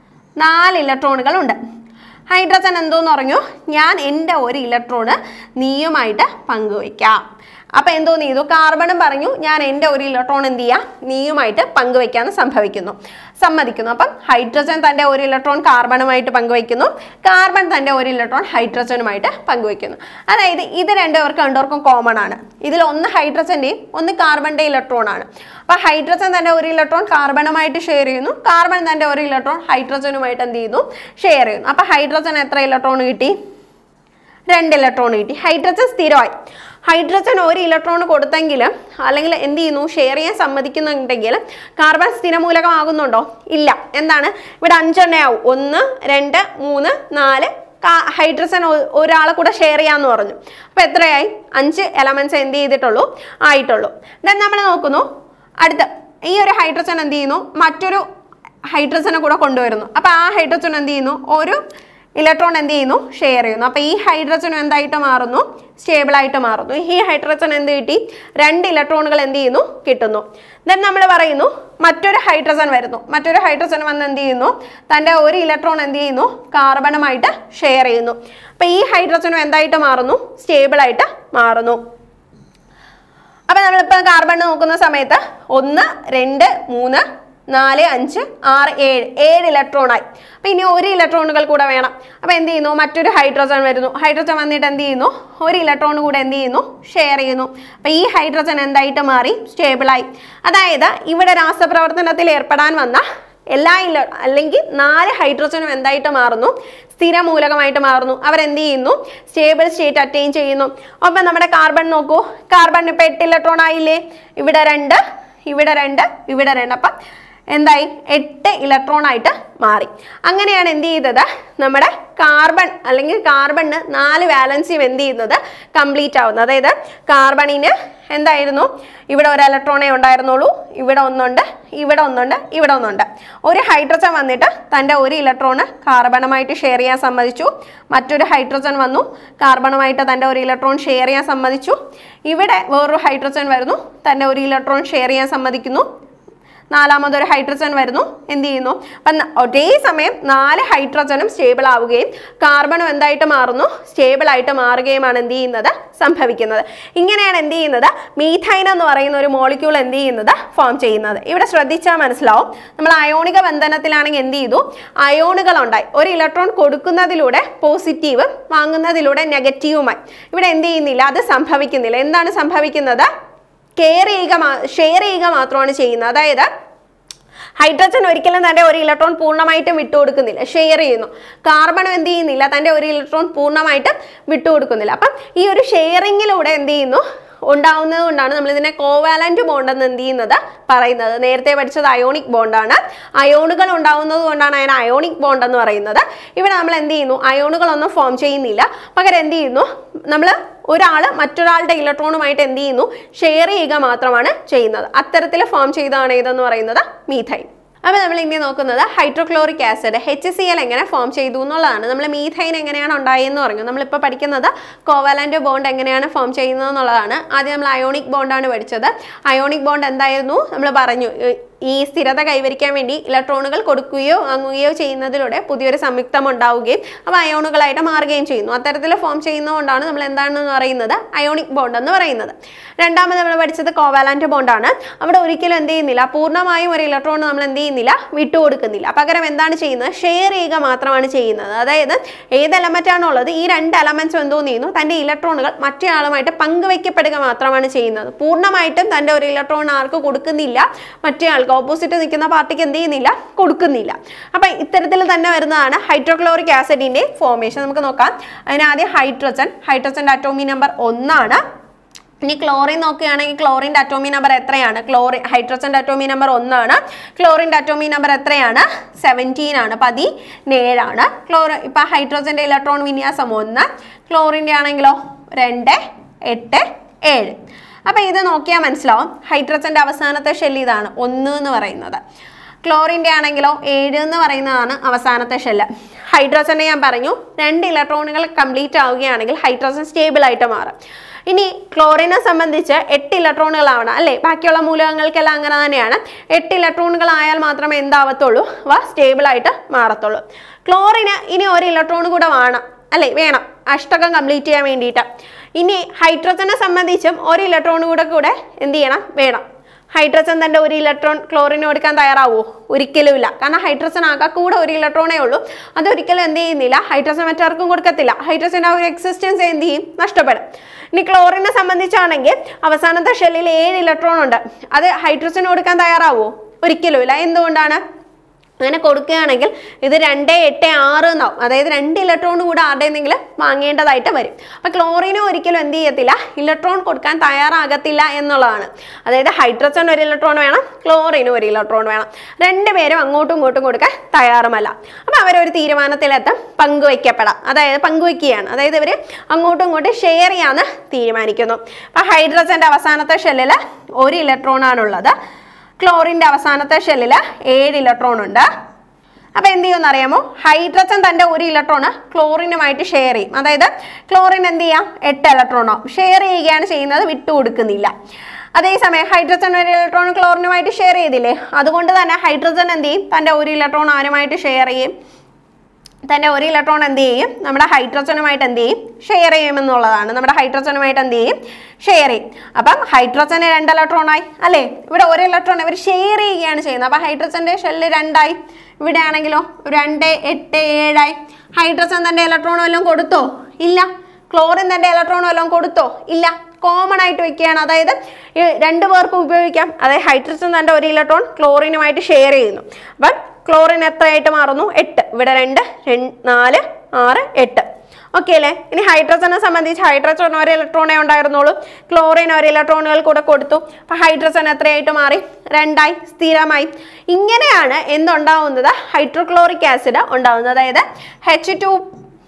നാല് ഇലക്ട്രോണുകൾ ഉണ്ട്. ഹൈഡ്രജൻ എന്തോന്ന് പറഞ്ഞു, ഞാൻ എൻ്റെ ഒരു ഇലക്ട്രോണ് നീയുമായിട്ട് പങ്കുവയ്ക്കാം. അപ്പം എന്തോന്ന് ചെയ്തു, കാർബണും പറഞ്ഞു ഞാൻ എൻ്റെ ഒരു ഇലക്ട്രോൺ എന്ത് ചെയ്യാം, നീയുമായിട്ട് പങ്കുവയ്ക്കാന്ന് സംഭവിക്കുന്നു, സമ്മതിക്കുന്നു. അപ്പം ഹൈഡ്രജൻ തൻ്റെ ഒരു ഇലക്ട്രോൺ കാർബണുമായിട്ട് പങ്കുവയ്ക്കുന്നു, കാർബൺ തൻ്റെ ഒരു ഇലക്ട്രോൺ ഹൈഡ്രജനുമായിട്ട് പങ്കുവയ്ക്കുന്നു. അതായത് ഇത് രണ്ടുപേർക്ക് രണ്ടുപേർക്കും കോമൺ ആണ്. ഇതിൽ ഒന്ന് ഹൈഡ്രജൻ്റെയും ഒന്ന് കാർബണിൻ്റെ ഇലക്ട്രോൺ ആണ്. അപ്പം ഹൈഡ്രജൻ തൻ്റെ ഒരു ഇലക്ട്രോൺ കാർബണുമായിട്ട് ഷെയർ ചെയ്യുന്നു, കാർബൺ തൻ്റെ ഒരു ഇലക്ട്രോൺ ഹൈഡ്രജനുമായിട്ട് എന്ത് ചെയ്യുന്നു, ഷെയർ ചെയ്യുന്നു. അപ്പം ഹൈഡ്രജൻ എത്ര ഇലക്ട്രോൺ കിട്ടി, രണ്ട് ഇലക്ട്രോൺ കിട്ടി. ഹൈഡ്രജൻ സ്ഥിരമായി. ഹൈഡ്രജൻ ഒരു ഇലക്ട്രോൺ കൊടുത്തെങ്കിലും അല്ലെങ്കിൽ എന്ത് ചെയ്യുന്നു, ഷെയർ ചെയ്യാൻ സമ്മതിക്കുന്നുണ്ടെങ്കിൽ കാർബൺ സ്ഥിരമൂലകമാകുന്നുണ്ടോ? ഇല്ല. എന്താണ്, ഇവിടെ അഞ്ചെണ്ണ ആവും. ഒന്ന്, രണ്ട്, മൂന്ന്, നാല്. ഹൈഡ്രജൻ ഒരാളെ കൂടെ ഷെയർ ചെയ്യാന്ന് പറഞ്ഞു. അപ്പൊ എത്രയായി, അഞ്ച് എലമെന്റ്സ് എന്ത് ചെയ്തിട്ടുള്ളൂ, ആയിട്ടുള്ളൂ. ദെൻ നമ്മൾ നോക്കുന്നു അടുത്ത ഈ ഒരു ഹൈഡ്രജൻ എന്ത് ചെയ്യുന്നു, മറ്റൊരു ഹൈഡ്രജനെ കൂടെ കൊണ്ടുവരുന്നു. അപ്പൊ ആ ഹൈഡ്രജൻ എന്ത് ചെയ്യുന്നു, ഒരു ഇലക്ട്രോൺ എന്ത് ചെയ്യുന്നു, ഷെയർ ചെയ്യുന്നു. അപ്പൊ ഈ ഹൈഡ്രജൻ എന്തായിട്ട് മാറുന്നു, സ്റ്റേബിൾ ആയിട്ട് മാറുന്നു. ഈ ഹൈഡ്രജൻ എന്ത് കിട്ടി, രണ്ട് ഇലക്ട്രോണുകൾ എന്ത് ചെയ്യുന്നു, കിട്ടുന്നു. ദെൻ നമ്മൾ പറയുന്നു മറ്റൊരു ഹൈഡ്രജൻ വരുന്നു. മറ്റൊരു ഹൈഡ്രജൻ വന്ന് എന്ത് ചെയ്യുന്നു, തൻ്റെ ഒരു ഇലക്ട്രോൺ എന്ത് ചെയ്യുന്നു, കാർബണുമായിട്ട് ഷെയർ ചെയ്യുന്നു. അപ്പൊ ഈ ഹൈഡ്രജനും എന്തായിട്ട് മാറുന്നു, സ്റ്റേബിൾ ആയിട്ട് മാറുന്നു. അപ്പൊ നമ്മളിപ്പോൾ കാർബൺ നോക്കുന്ന സമയത്ത് ഒന്ന്, രണ്ട്, മൂന്ന്, നാല്, അഞ്ച്, ആറ്, ഏഴ് ഏഴ് ഇലക്ട്രോൺ ആയി. അപ്പൊ ഇനി ഒരു ഇലക്ട്രോണുകൾ കൂടെ വേണം. അപ്പൊ എന്ത് ചെയ്യുന്നു, മറ്റൊരു ഹൈഡ്രജൻ വരുന്നു. ഹൈഡ്രജൻ വന്നിട്ട് എന്ത് ചെയ്യുന്നു, ഒരു ഇലക്ട്രോൺ കൂടെ എന്ത് ചെയ്യുന്നു, ഷെയർ ചെയ്യുന്നു. അപ്പൊ ഈ ഹൈഡ്രജൻ എന്തായിട്ട് മാറി, സ്റ്റേബിളായി. അതായത് ഇവിടെ രാസപ്രവർത്തനത്തിൽ ഏർപ്പെടാൻ വന്ന എല്ലാ ഇല അല്ലെങ്കിൽ നാല് ഹൈഡ്രജനും എന്തായിട്ട് മാറുന്നു, സ്ഥിര മൂലകമായിട്ട് മാറുന്നു. അവരെന്ത് ചെയ്യുന്നു, സ്റ്റേബിൾ സ്റ്റേറ്റ് അറ്റൈൻ ചെയ്യുന്നു. അപ്പം നമ്മുടെ കാർബൺ നോക്കൂ, കാർബൺ ഇപ്പൊ എട്ട് ഇലക്ട്രോൺ ആയില്ലേ, ഇവിടെ രണ്ട്, ഇവിടെ രണ്ട്, ഇവിടെ രണ്ട്. അപ്പം എന്തായി, എട്ട് ഇലക്ട്രോൺ ആയിട്ട് മാറി. അങ്ങനെയാണ് എന്ത് ചെയ്തത്, നമ്മുടെ കാർബൺ അല്ലെങ്കിൽ കാർബണിന് നാല് വാലൻസിയും എന്ത് ചെയ്യുന്നത് കംപ്ലീറ്റ് ആവുന്നത്. അതായത് കാർബണിന് എന്തായിരുന്നു ഇവിടെ ഒരു ഇലക്ട്രോണേ ഉണ്ടായിരുന്നുള്ളൂ, ഇവിടെ ഒന്നുണ്ട്, ഇവിടെ ഒന്നുണ്ട്, ഇവിടെ ഒന്നുണ്ട്. ഒരു ഹൈഡ്രജൻ വന്നിട്ട് തൻ്റെ ഒരു ഇലക്ട്രോണ് കാർബണുമായിട്ട് ഷെയർ ചെയ്യാൻ സമ്മതിച്ചു. മറ്റൊരു ഹൈഡ്രജൻ വന്നു കാർബണുമായിട്ട് തൻ്റെ ഒരു ഇലക്ട്രോൺ ഷെയർ ചെയ്യാൻ സമ്മതിച്ചു. ഇവിടെ വേറൊരു ഹൈഡ്രജൻ വരുന്നു, തൻ്റെ ഒരു ഇലക്ട്രോൺ ഷെയർ ചെയ്യാൻ സമ്മതിക്കുന്നു. നാലാമതൊരു ഹൈഡ്രജൻ വരുന്നു, എന്ത് ചെയ്യുന്നു? അപ്പം ഒരേ സമയം നാല് ഹൈഡ്രജനും സ്റ്റേബിൾ ആവുകയും കാർബണും എന്തായിട്ട് മാറുന്നു? സ്റ്റേബിൾ ആയിട്ട് മാറുകയുമാണ് എന്ത് ചെയ്യുന്നത്? സംഭവിക്കുന്നത്. ഇങ്ങനെയാണ് എന്ത് ചെയ്യുന്നത്? മീഥൈൻ എന്ന് പറയുന്ന ഒരു മോളിക്യൂൾ എന്ത് ചെയ്യുന്നത്? ഫോം ചെയ്യുന്നത്. ഇവിടെ ശ്രദ്ധിച്ചാൽ മനസ്സിലാവും. നമ്മൾ അയോണിക ബന്ധനത്തിലാണെങ്കിൽ എന്ത് ചെയ്തു? അയോണുകൾ ഉണ്ടായി. ഒരു ഇലക്ട്രോൺ കൊടുക്കുന്നതിലൂടെ പോസിറ്റീവും വാങ്ങുന്നതിലൂടെ നെഗറ്റീവുമായി. ഇവിടെ എന്ത് ചെയ്യുന്നില്ല? അത് സംഭവിക്കുന്നില്ല. എന്താണ് സംഭവിക്കുന്നത്? കെയർ ചെയ്യുക ഷെയർ ചെയ്യുക മാത്രമാണ് ചെയ്യുന്നത്. അതായത് ഹൈഡ്രജൻ ഒരിക്കലും തൻ്റെ ഒരു ഇലക്ട്രോൺ പൂർണ്ണമായിട്ടും വിട്ടുകൊടുക്കുന്നില്ല, ഷെയർ ചെയ്യുന്നു. കാർബണും എന്ത് ചെയ്യുന്നില്ല? തൻ്റെ ഒരു ഇലക്ട്രോൺ പൂർണ്ണമായിട്ടും വിട്ടുകൊടുക്കുന്നില്ല. അപ്പം ഈ ഒരു ഷെയറിങ്ങിലൂടെ എന്ത് ചെയ്യുന്നു? ഉണ്ടാവുന്നത് കൊണ്ടാണ് നമ്മൾ ഇതിനെ കോവാലന്റ് ബോണ്ട് എന്ന് എന്ത് ചെയ്യുന്നത്? പറയുന്നത്. നേരത്തെ പഠിച്ചത് അയോണിക് ബോണ്ടാണ്. അയോണുകൾ ഉണ്ടാവുന്നത് കൊണ്ടാണ് അതിനെ അയോണിക് ബോണ്ട് എന്ന് പറയുന്നത്. ഇവിടെ നമ്മൾ എന്ത് ചെയ്യുന്നു? അയോണുകളൊന്നും ഫോം ചെയ്യുന്നില്ല. പകരം എന്ത് ചെയ്യുന്നു? നമ്മൾ ഒരാൾ മറ്റൊരാളുടെ ഇലക്ട്രോണുമായിട്ട് എന്ത് ചെയ്യുന്നു? ഷെയർ ചെയ്യുക മാത്രമാണ് ചെയ്യുന്നത്. അത്തരത്തിൽ ഫോം ചെയ്തതാണ് ഇതെന്ന് പറയുന്നത് മീഥൈൻ. അപ്പോൾ നമ്മൾ ഇനി നോക്കുന്നത് hydrochloric acid H C L എങ്ങനെ ഫോം ചെയ്തു എന്നുള്ളതാണ്. നമ്മൾ മീഥൈൻ എങ്ങനെയാണ് ഉണ്ടായെന്ന് പറഞ്ഞു. നമ്മളിപ്പോൾ പഠിക്കുന്നത് കോവാലന്റ് ബോണ്ട് എങ്ങനെയാണ് ഫോം ചെയ്യുന്നത് എന്നുള്ളതാണ്. ആദ്യം നമ്മൾ അയോണിക് ബോണ്ടാണ് പഠിച്ചത്. അയോണിക് ബോണ്ട് എന്തായിരുന്നു? നമ്മൾ പറഞ്ഞു ഈ സ്ഥിരത കൈവരിക്കാൻ വേണ്ടി ഇലക്ട്രോണുകൾ കൊടുക്കുകയോ വാങ്ങുകയോ ചെയ്യുന്നതിലൂടെ പുതിയൊരു സംയുക്തം ഉണ്ടാവുകയും അവ അയോണുകളായിട്ട് മാറുകയും ചെയ്യുന്നു. അത്തരത്തിൽ ഫോം ചെയ്യുന്നതുകൊണ്ടാണ് നമ്മൾ എന്താണെന്ന് പറയുന്നത്? അയോണിക് ബോണ്ട് എന്ന് പറയുന്നത്. രണ്ടാമത് നമ്മൾ പഠിച്ചത് കോവാലന്റ് ബോണ്ടാണ്. അവിടെ ഒരിക്കലും എന്ത് ചെയ്യുന്നില്ല? പൂർണ്ണമായും ഒരു ഇലക്ട്രോൺ നമ്മൾ എന്ത് ചെയ്യുന്നില്ല? വിട്ടുകൊടുക്കുന്നില്ല. പകരം എന്താണ് ചെയ്യുന്നത്? ഷെയർ ചെയ്യുക മാത്രമാണ് ചെയ്യുന്നത്. അതായത് ഏത് എലമെന്റ് ആണുള്ളത് ഈ രണ്ട് എലമെന്റ്സും എന്തോ ചെയ്യുന്നു? തൻ്റെ ഇലക്ട്രോണുകൾ മറ്റേ ആളുമായിട്ട് പങ്കുവയ്ക്കപ്പെടുക മാത്രമാണ് ചെയ്യുന്നത്. പൂർണ്ണമായിട്ടും തൻ്റെ ഒരു ഇലക്ട്രോൺ ആർക്ക് കൊടുക്കുന്നില്ല, മറ്റേ ആൾക്ക് ഓപ്പോസിറ്റ് നിൽക്കുന്ന പാർട്ടിക്ക് എന്ത് ചെയ്യുന്നില്ല? കൊടുക്കുന്നില്ല. അപ്പൊ ഇത്തരത്തിൽ തന്നെ വരുന്നതാണ് ഹൈഡ്രോക്ലോറിക് ആസിഡിന്റെ ഫോർമേഷൻ. നമുക്ക് നോക്കാം. അതിന് ആദ്യം ഹൈഡ്രജൻ. ഹൈഡ്രജന്റെ അറ്റോമിക് നമ്പർ ഒന്നാണ്. ഇനി ക്ലോറിൻ നോക്കുകയാണെങ്കിൽ ക്ലോറിൻ്റെ അറ്റോമിക് നമ്പർ എത്രയാണ്? ക്ലോറിൻ ഹൈഡ്രജന്റെ അറ്റോമിക് നമ്പർ ഒന്നാണ്. ക്ലോറിൻ്റെ അറ്റോമിക് നമ്പർ എത്രയാണ്? സെവൻറ്റീൻ ആണ്, പതിനേഴാണ്. ക്ലോറി ഇപ്പൊ ഹൈഡ്രജന്റെ ഇലക്ട്രോൺ വിന്യാസം ഒന്ന്, ക്ലോറിൻ്റെ ആണെങ്കിലോ രണ്ട്, എട്ട്, ഏഴ്. അപ്പം ഇത് നോക്കിയാൽ മനസ്സിലാവും. ഹൈഡ്രജന്റെ അവസാനത്തെ ഷെല്ല് ഇതാണ്, ഒന്ന് എന്ന് പറയുന്നത്. ക്ലോറിൻ്റെ ആണെങ്കിലോ ഏഴ് എന്ന് പറയുന്നതാണ് അവസാനത്തെ ഷെല്ല്. ഹൈഡ്രജനെ ഞാൻ പറഞ്ഞു രണ്ട് ഇലക്ട്രോണുകൾ കംപ്ലീറ്റ് ആവുകയാണെങ്കിൽ ഹൈഡ്രജൻ സ്റ്റേബിൾ ആയിട്ട് മാറും. ഇനി ക്ലോറിനെ സംബന്ധിച്ച് എട്ട് ഇലക്ട്രോണുകളാവണം അല്ലേ? ബാക്കിയുള്ള മൂലകങ്ങൾക്കെല്ലാം അങ്ങനെ തന്നെയാണ്. എട്ട് ഇലക്ട്രോണുകളായാൽ മാത്രമേ എന്താവത്തുള്ളൂ? അവ സ്റ്റേബിൾ ആയിട്ട് മാറത്തുള്ളൂ. ക്ലോറിന് ഇനി ഒരു ഇലക്ട്രോൺ കൂടെ വേണം അല്ലേ? വേണം അഷ്ടകം കംപ്ലീറ്റ് ചെയ്യാൻ വേണ്ടിയിട്ട്. ഇനി ഹൈഡ്രജനെ സംബന്ധിച്ചും ഒരു ഇലക്ട്രോൺ കൂടെ കൂടെ എന്ത് ചെയ്യണം? വേണം. ഹൈഡ്രജൻ തൻ്റെ ഒരു ഇലക്ട്രോൺ ക്ലോറിന് കൊടുക്കാൻ തയ്യാറാവുമോ? ഒരിക്കലും ഇല്ല. കാരണം ഹൈഡ്രജൻ ആകെ കൂടെ ഒരു ഇലക്ട്രോണേ ഉള്ളൂ. അതൊരിക്കലും എന്ത് ചെയ്യുന്നില്ല? ഹൈഡ്രജൻ മറ്റാർക്കും കൊടുക്കത്തില്ല. ഹൈഡ്രജൻ്റെ ആ ഒരു എക്സിസ്റ്റൻസ് എന്ത് ചെയ്യും? നഷ്ടപ്പെടും. ഇനി ക്ലോറിനെ സംബന്ധിച്ചാണെങ്കിൽ അവസാനത്തെ ഷെല്ലിൽ ഏഴ് ഇലക്ട്രോൺ ഉണ്ട്. അത് ഹൈഡ്രജന് കൊടുക്കാൻ തയ്യാറാവുമോ? ഒരിക്കലും ഇല്ല. എന്തുകൊണ്ടാണ്? അങ്ങനെ കൊടുക്കുകയാണെങ്കിൽ ഇത് രണ്ട് എട്ട് ആറ് എന്നാവും. അതായത് രണ്ട് ഇലക്ട്രോൺ കൂടെ ആരുടെയെങ്കിലും വാങ്ങേണ്ടതായിട്ട് വരും. അപ്പം ക്ലോറിനും ഒരിക്കലും എന്ത് ചെയ്യത്തില്ല? ഇലക്ട്രോൺ കൊടുക്കാൻ തയ്യാറാകത്തില്ല എന്നുള്ളതാണ്. അതായത് ഹൈഡ്രജൻ ഒരു ഇലക്ട്രോൺ വേണം, ക്ലോറിനും ഒരു ഇലക്ട്രോൺ വേണം. രണ്ടുപേരും അങ്ങോട്ടും ഇങ്ങോട്ടും കൊടുക്കാൻ തയ്യാറുമല്ല. അപ്പം അവരൊരു തീരുമാനത്തിലെത്തും, പങ്കുവയ്ക്കപ്പെടാം. അതായത് പങ്കുവയ്ക്കുകയാണ്. അതായത് ഇവർ അങ്ങോട്ടും ഇങ്ങോട്ടും ഷെയർ ചെയ്യാന്ന് തീരുമാനിക്കുന്നു. അപ്പം ഹൈഡ്രജൻ്റെ അവസാനത്തെ ഷെല്ലിൽ ഒരു ഇലക്ട്രോൺ ആണുള്ളത്. ക്ലോറിൻ്റെ അവസാനത്തെ ഷെല്ലിൽ ഏഴ് ഇലക്ട്രോൺ ഉണ്ട്. അപ്പോൾ എന്ത് ചെയ്യുമെന്ന് അറിയാമോ? ഹൈഡ്രജൻ തൻ്റെ ഒരു ഇലക്ട്രോൺ ക്ലോറിനുമായിട്ട് ഷെയർ ചെയ്യും. അതായത് ക്ലോറിൻ എന്ത് ചെയ്യാം? എട്ട് ഇലക്ട്രോണോ ഷെയർ ചെയ്യുകയാണ് ചെയ്യുന്നത്, വിട്ടുകൊടുക്കുന്നില്ല. അതേസമയം ഹൈഡ്രജൻ ഒരു ഇലക്ട്രോൺ ക്ലോറിനുമായിട്ട് ഷെയർ ചെയ്തില്ലേ? അതുകൊണ്ട് തന്നെ ഹൈഡ്രജൻ എന്ത് ചെയ്യും? തൻ്റെ ഒരു ഇലക്ട്രോൺ ആരുമായിട്ട് ഷെയർ ചെയ്യും? തൻ്റെ ഒരു ഇലക്ട്രോൺ എന്ത് ചെയ്യും? നമ്മുടെ ഹൈഡ്രജനുമായിട്ട് എന്ത് ചെയ്യും? ഷെയർ ചെയ്യുമെന്നുള്ളതാണ്. നമ്മുടെ ഹൈഡ്രജനുമായിട്ട് എന്ത് ചെയ്യും? ഷെയർ ചെയ്യും. അപ്പം ഹൈഡ്രജന് രണ്ട് ഇലക്ട്രോണായി അല്ലേ? ഇവിടെ ഒരു ഇലക്ട്രോൺ ഇവർ ഷെയർ ചെയ്യുകയാണ് ചെയ്യുന്നത്. അപ്പം ഹൈഡ്രജൻ്റെ ഷെല്ല് രണ്ടായി. ഇവിടെ ആണെങ്കിലോ രണ്ട് എട്ട് ഏഴായി. ഹൈഡ്രജൻ തൻ്റെ ഇലക്ട്രോൺ വല്ലതും കൊടുത്തോ? ഇല്ല. ക്ലോറിൻ തൻ്റെ ഇലക്ട്രോൺ വല്ലതും കൊടുത്തോ? ഇല്ല. കോമൺ ആയിട്ട് വെക്കുകയാണ്. അതായത് രണ്ടു പേർക്കും ഉപയോഗിക്കാം. അതായത് ഹൈഡ്രജൻ തൻ്റെ ഒരു ഇലക്ട്രോൺ ക്ലോറിനുമായിട്ട് ഷെയർ ചെയ്യുന്നു. അപ്പം ക്ലോറിൻ എത്രയായിട്ട് മാറുന്നു? എട്ട്. ഇവിടെ രണ്ട്, നാല്, ആറ്, എട്ട്. ഓക്കെ അല്ലേ? ഇനി ഹൈഡ്രജനെ സംബന്ധിച്ച് ഹൈഡ്രജൻ ഒരു ഇലക്ട്രോണേ ഉണ്ടായിരുന്നുള്ളൂ. ക്ലോറിൻ ഒരു ഇലക്ട്രോണുകൾ കൂടെ കൊടുത്തു. അപ്പം ഹൈഡ്രജൻ എത്രയായിട്ട് മാറി? രണ്ടായി, സ്ഥിരമായി. ഇങ്ങനെയാണ് എന്തുണ്ടാവുന്നത്? ഹൈഡ്രോക്ലോറിക് ആസിഡ് ഉണ്ടാവുന്നത്. അതായത് H two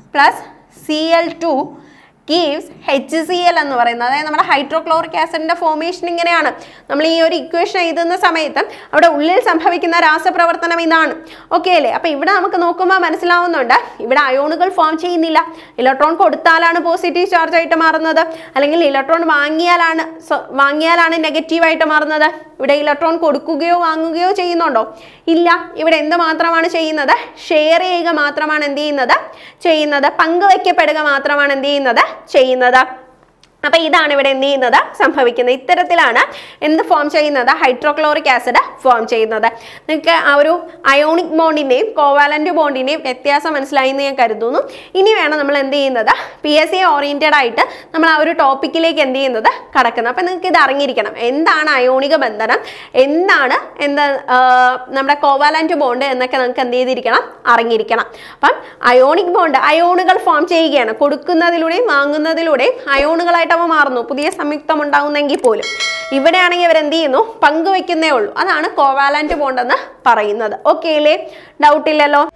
plus C L two gives H C l എന്ന് പറയുന്നത്. അതായത് നമ്മുടെ ഹൈഡ്രോക്ലോറിക് ആസിഡിന്റെ ഫോർമേഷൻ ഇങ്ങനെയാണ്. നമ്മൾ ഈ ഒരു ഇക്വേഷൻ എഴുതുന്ന സമയത്ത് അവിടെ ഉള്ളിൽ സംഭവിക്കുന്ന രാസപ്രവർത്തനം ഇതാണ്. ഓക്കെ അല്ലേ? അപ്പൊ ഇവിടെ നമുക്ക് നോക്കുമ്പോൾ മനസ്സിലാവുന്നുണ്ട് ഇവിടെ അയോണുകൾ ഫോം ചെയ്യുന്നില്ല. ഇലക്ട്രോൺ കൊടുത്താലാണ് പോസിറ്റീവ് ചാർജ് ആയിട്ട് മാറുന്നത്, അല്ലെങ്കിൽ ഇലക്ട്രോൺ വാങ്ങിയാലാണ് വാങ്ങിയാലാണ് നെഗറ്റീവ് ആയിട്ട് മാറുന്നത്. ഇവിടെ ഇലക്ട്രോൺ കൊടുക്കുകയോ വാങ്ങുകയോ ചെയ്യുന്നുണ്ടോ? ഇല്ല. ഇവിടെ എന്ത് മാത്രമാണ് ചെയ്യുന്നത്? ഷെയർ ചെയ്യുക മാത്രമാണ് എന്ത് ചെയ്യുന്നത് ചെയ്യുന്നത് പങ്കുവയ്ക്കപ്പെടുക മാത്രമാണ് എന്ത് ചെയ്യുന്നത് ചെയ്യുന്നത് അപ്പൊ ഇതാണ് ഇവിടെ എന്ത് ചെയ്യുന്നത് സംഭവിക്കുന്നത്. ഇത്തരത്തിലാണ് എന്ത് ഫോം ചെയ്യുന്നത്? ഹൈഡ്രോക്ലോറിക് ആസിഡ് ഫോം ചെയ്യുന്നത്. നിങ്ങൾക്ക് ആ ഒരു അയോണിക് ബോണ്ടിന്റെയും കോവാലന്റ് ബോണ്ടിന്റെയും വ്യത്യാസം മനസ്സിലായി എന്ന് ഞാൻ കരുതുന്നു. ഇനി വേണം നമ്മൾ എന്ത് ചെയ്യുന്നത് പി എസ് സി ഓറിയന്റഡ് ആയിട്ട് നമ്മൾ ആ ഒരു ടോപ്പിക്കിലേക്ക് എന്ത് ചെയ്യുന്നത് കടക്കുന്നത്. അപ്പൊ നിങ്ങൾക്ക് ഇത് അറിഞ്ഞിരിക്കണം. എന്താണ് അയോണിക ബന്ധനം, എന്താണ് എന്താ നമ്മുടെ കോവാലന്റ് ബോണ്ട് എന്നൊക്കെ നിങ്ങൾക്ക് എന്ത് ചെയ്തിരിക്കണം അറിഞ്ഞിരിക്കണം. അപ്പം അയോണിക് ബോണ്ട് അയോണുകൾ ഫോം ചെയ്യുകയാണ്. കൊടുക്കുന്നതിലൂടെയും വാങ്ങുന്നതിലൂടെയും അയോണുകളായിട്ട് അവ മാറുന്നു. പുതിയ സംയുക്തം ഉണ്ടാകുന്നെങ്കിൽ പോലും ഇവിടെയാണെങ്കിൽ ഇവർ എന്ത് ചെയ്യുന്നു? പങ്കുവെക്കുന്നേ ഉള്ളൂ. അതാണ് കോവാലന്റ് ബോണ്ട് എന്ന് പറയുന്നത്. ഓക്കെ അല്ലേ? ഡൗട്ട് ഇല്ലല്ലോ?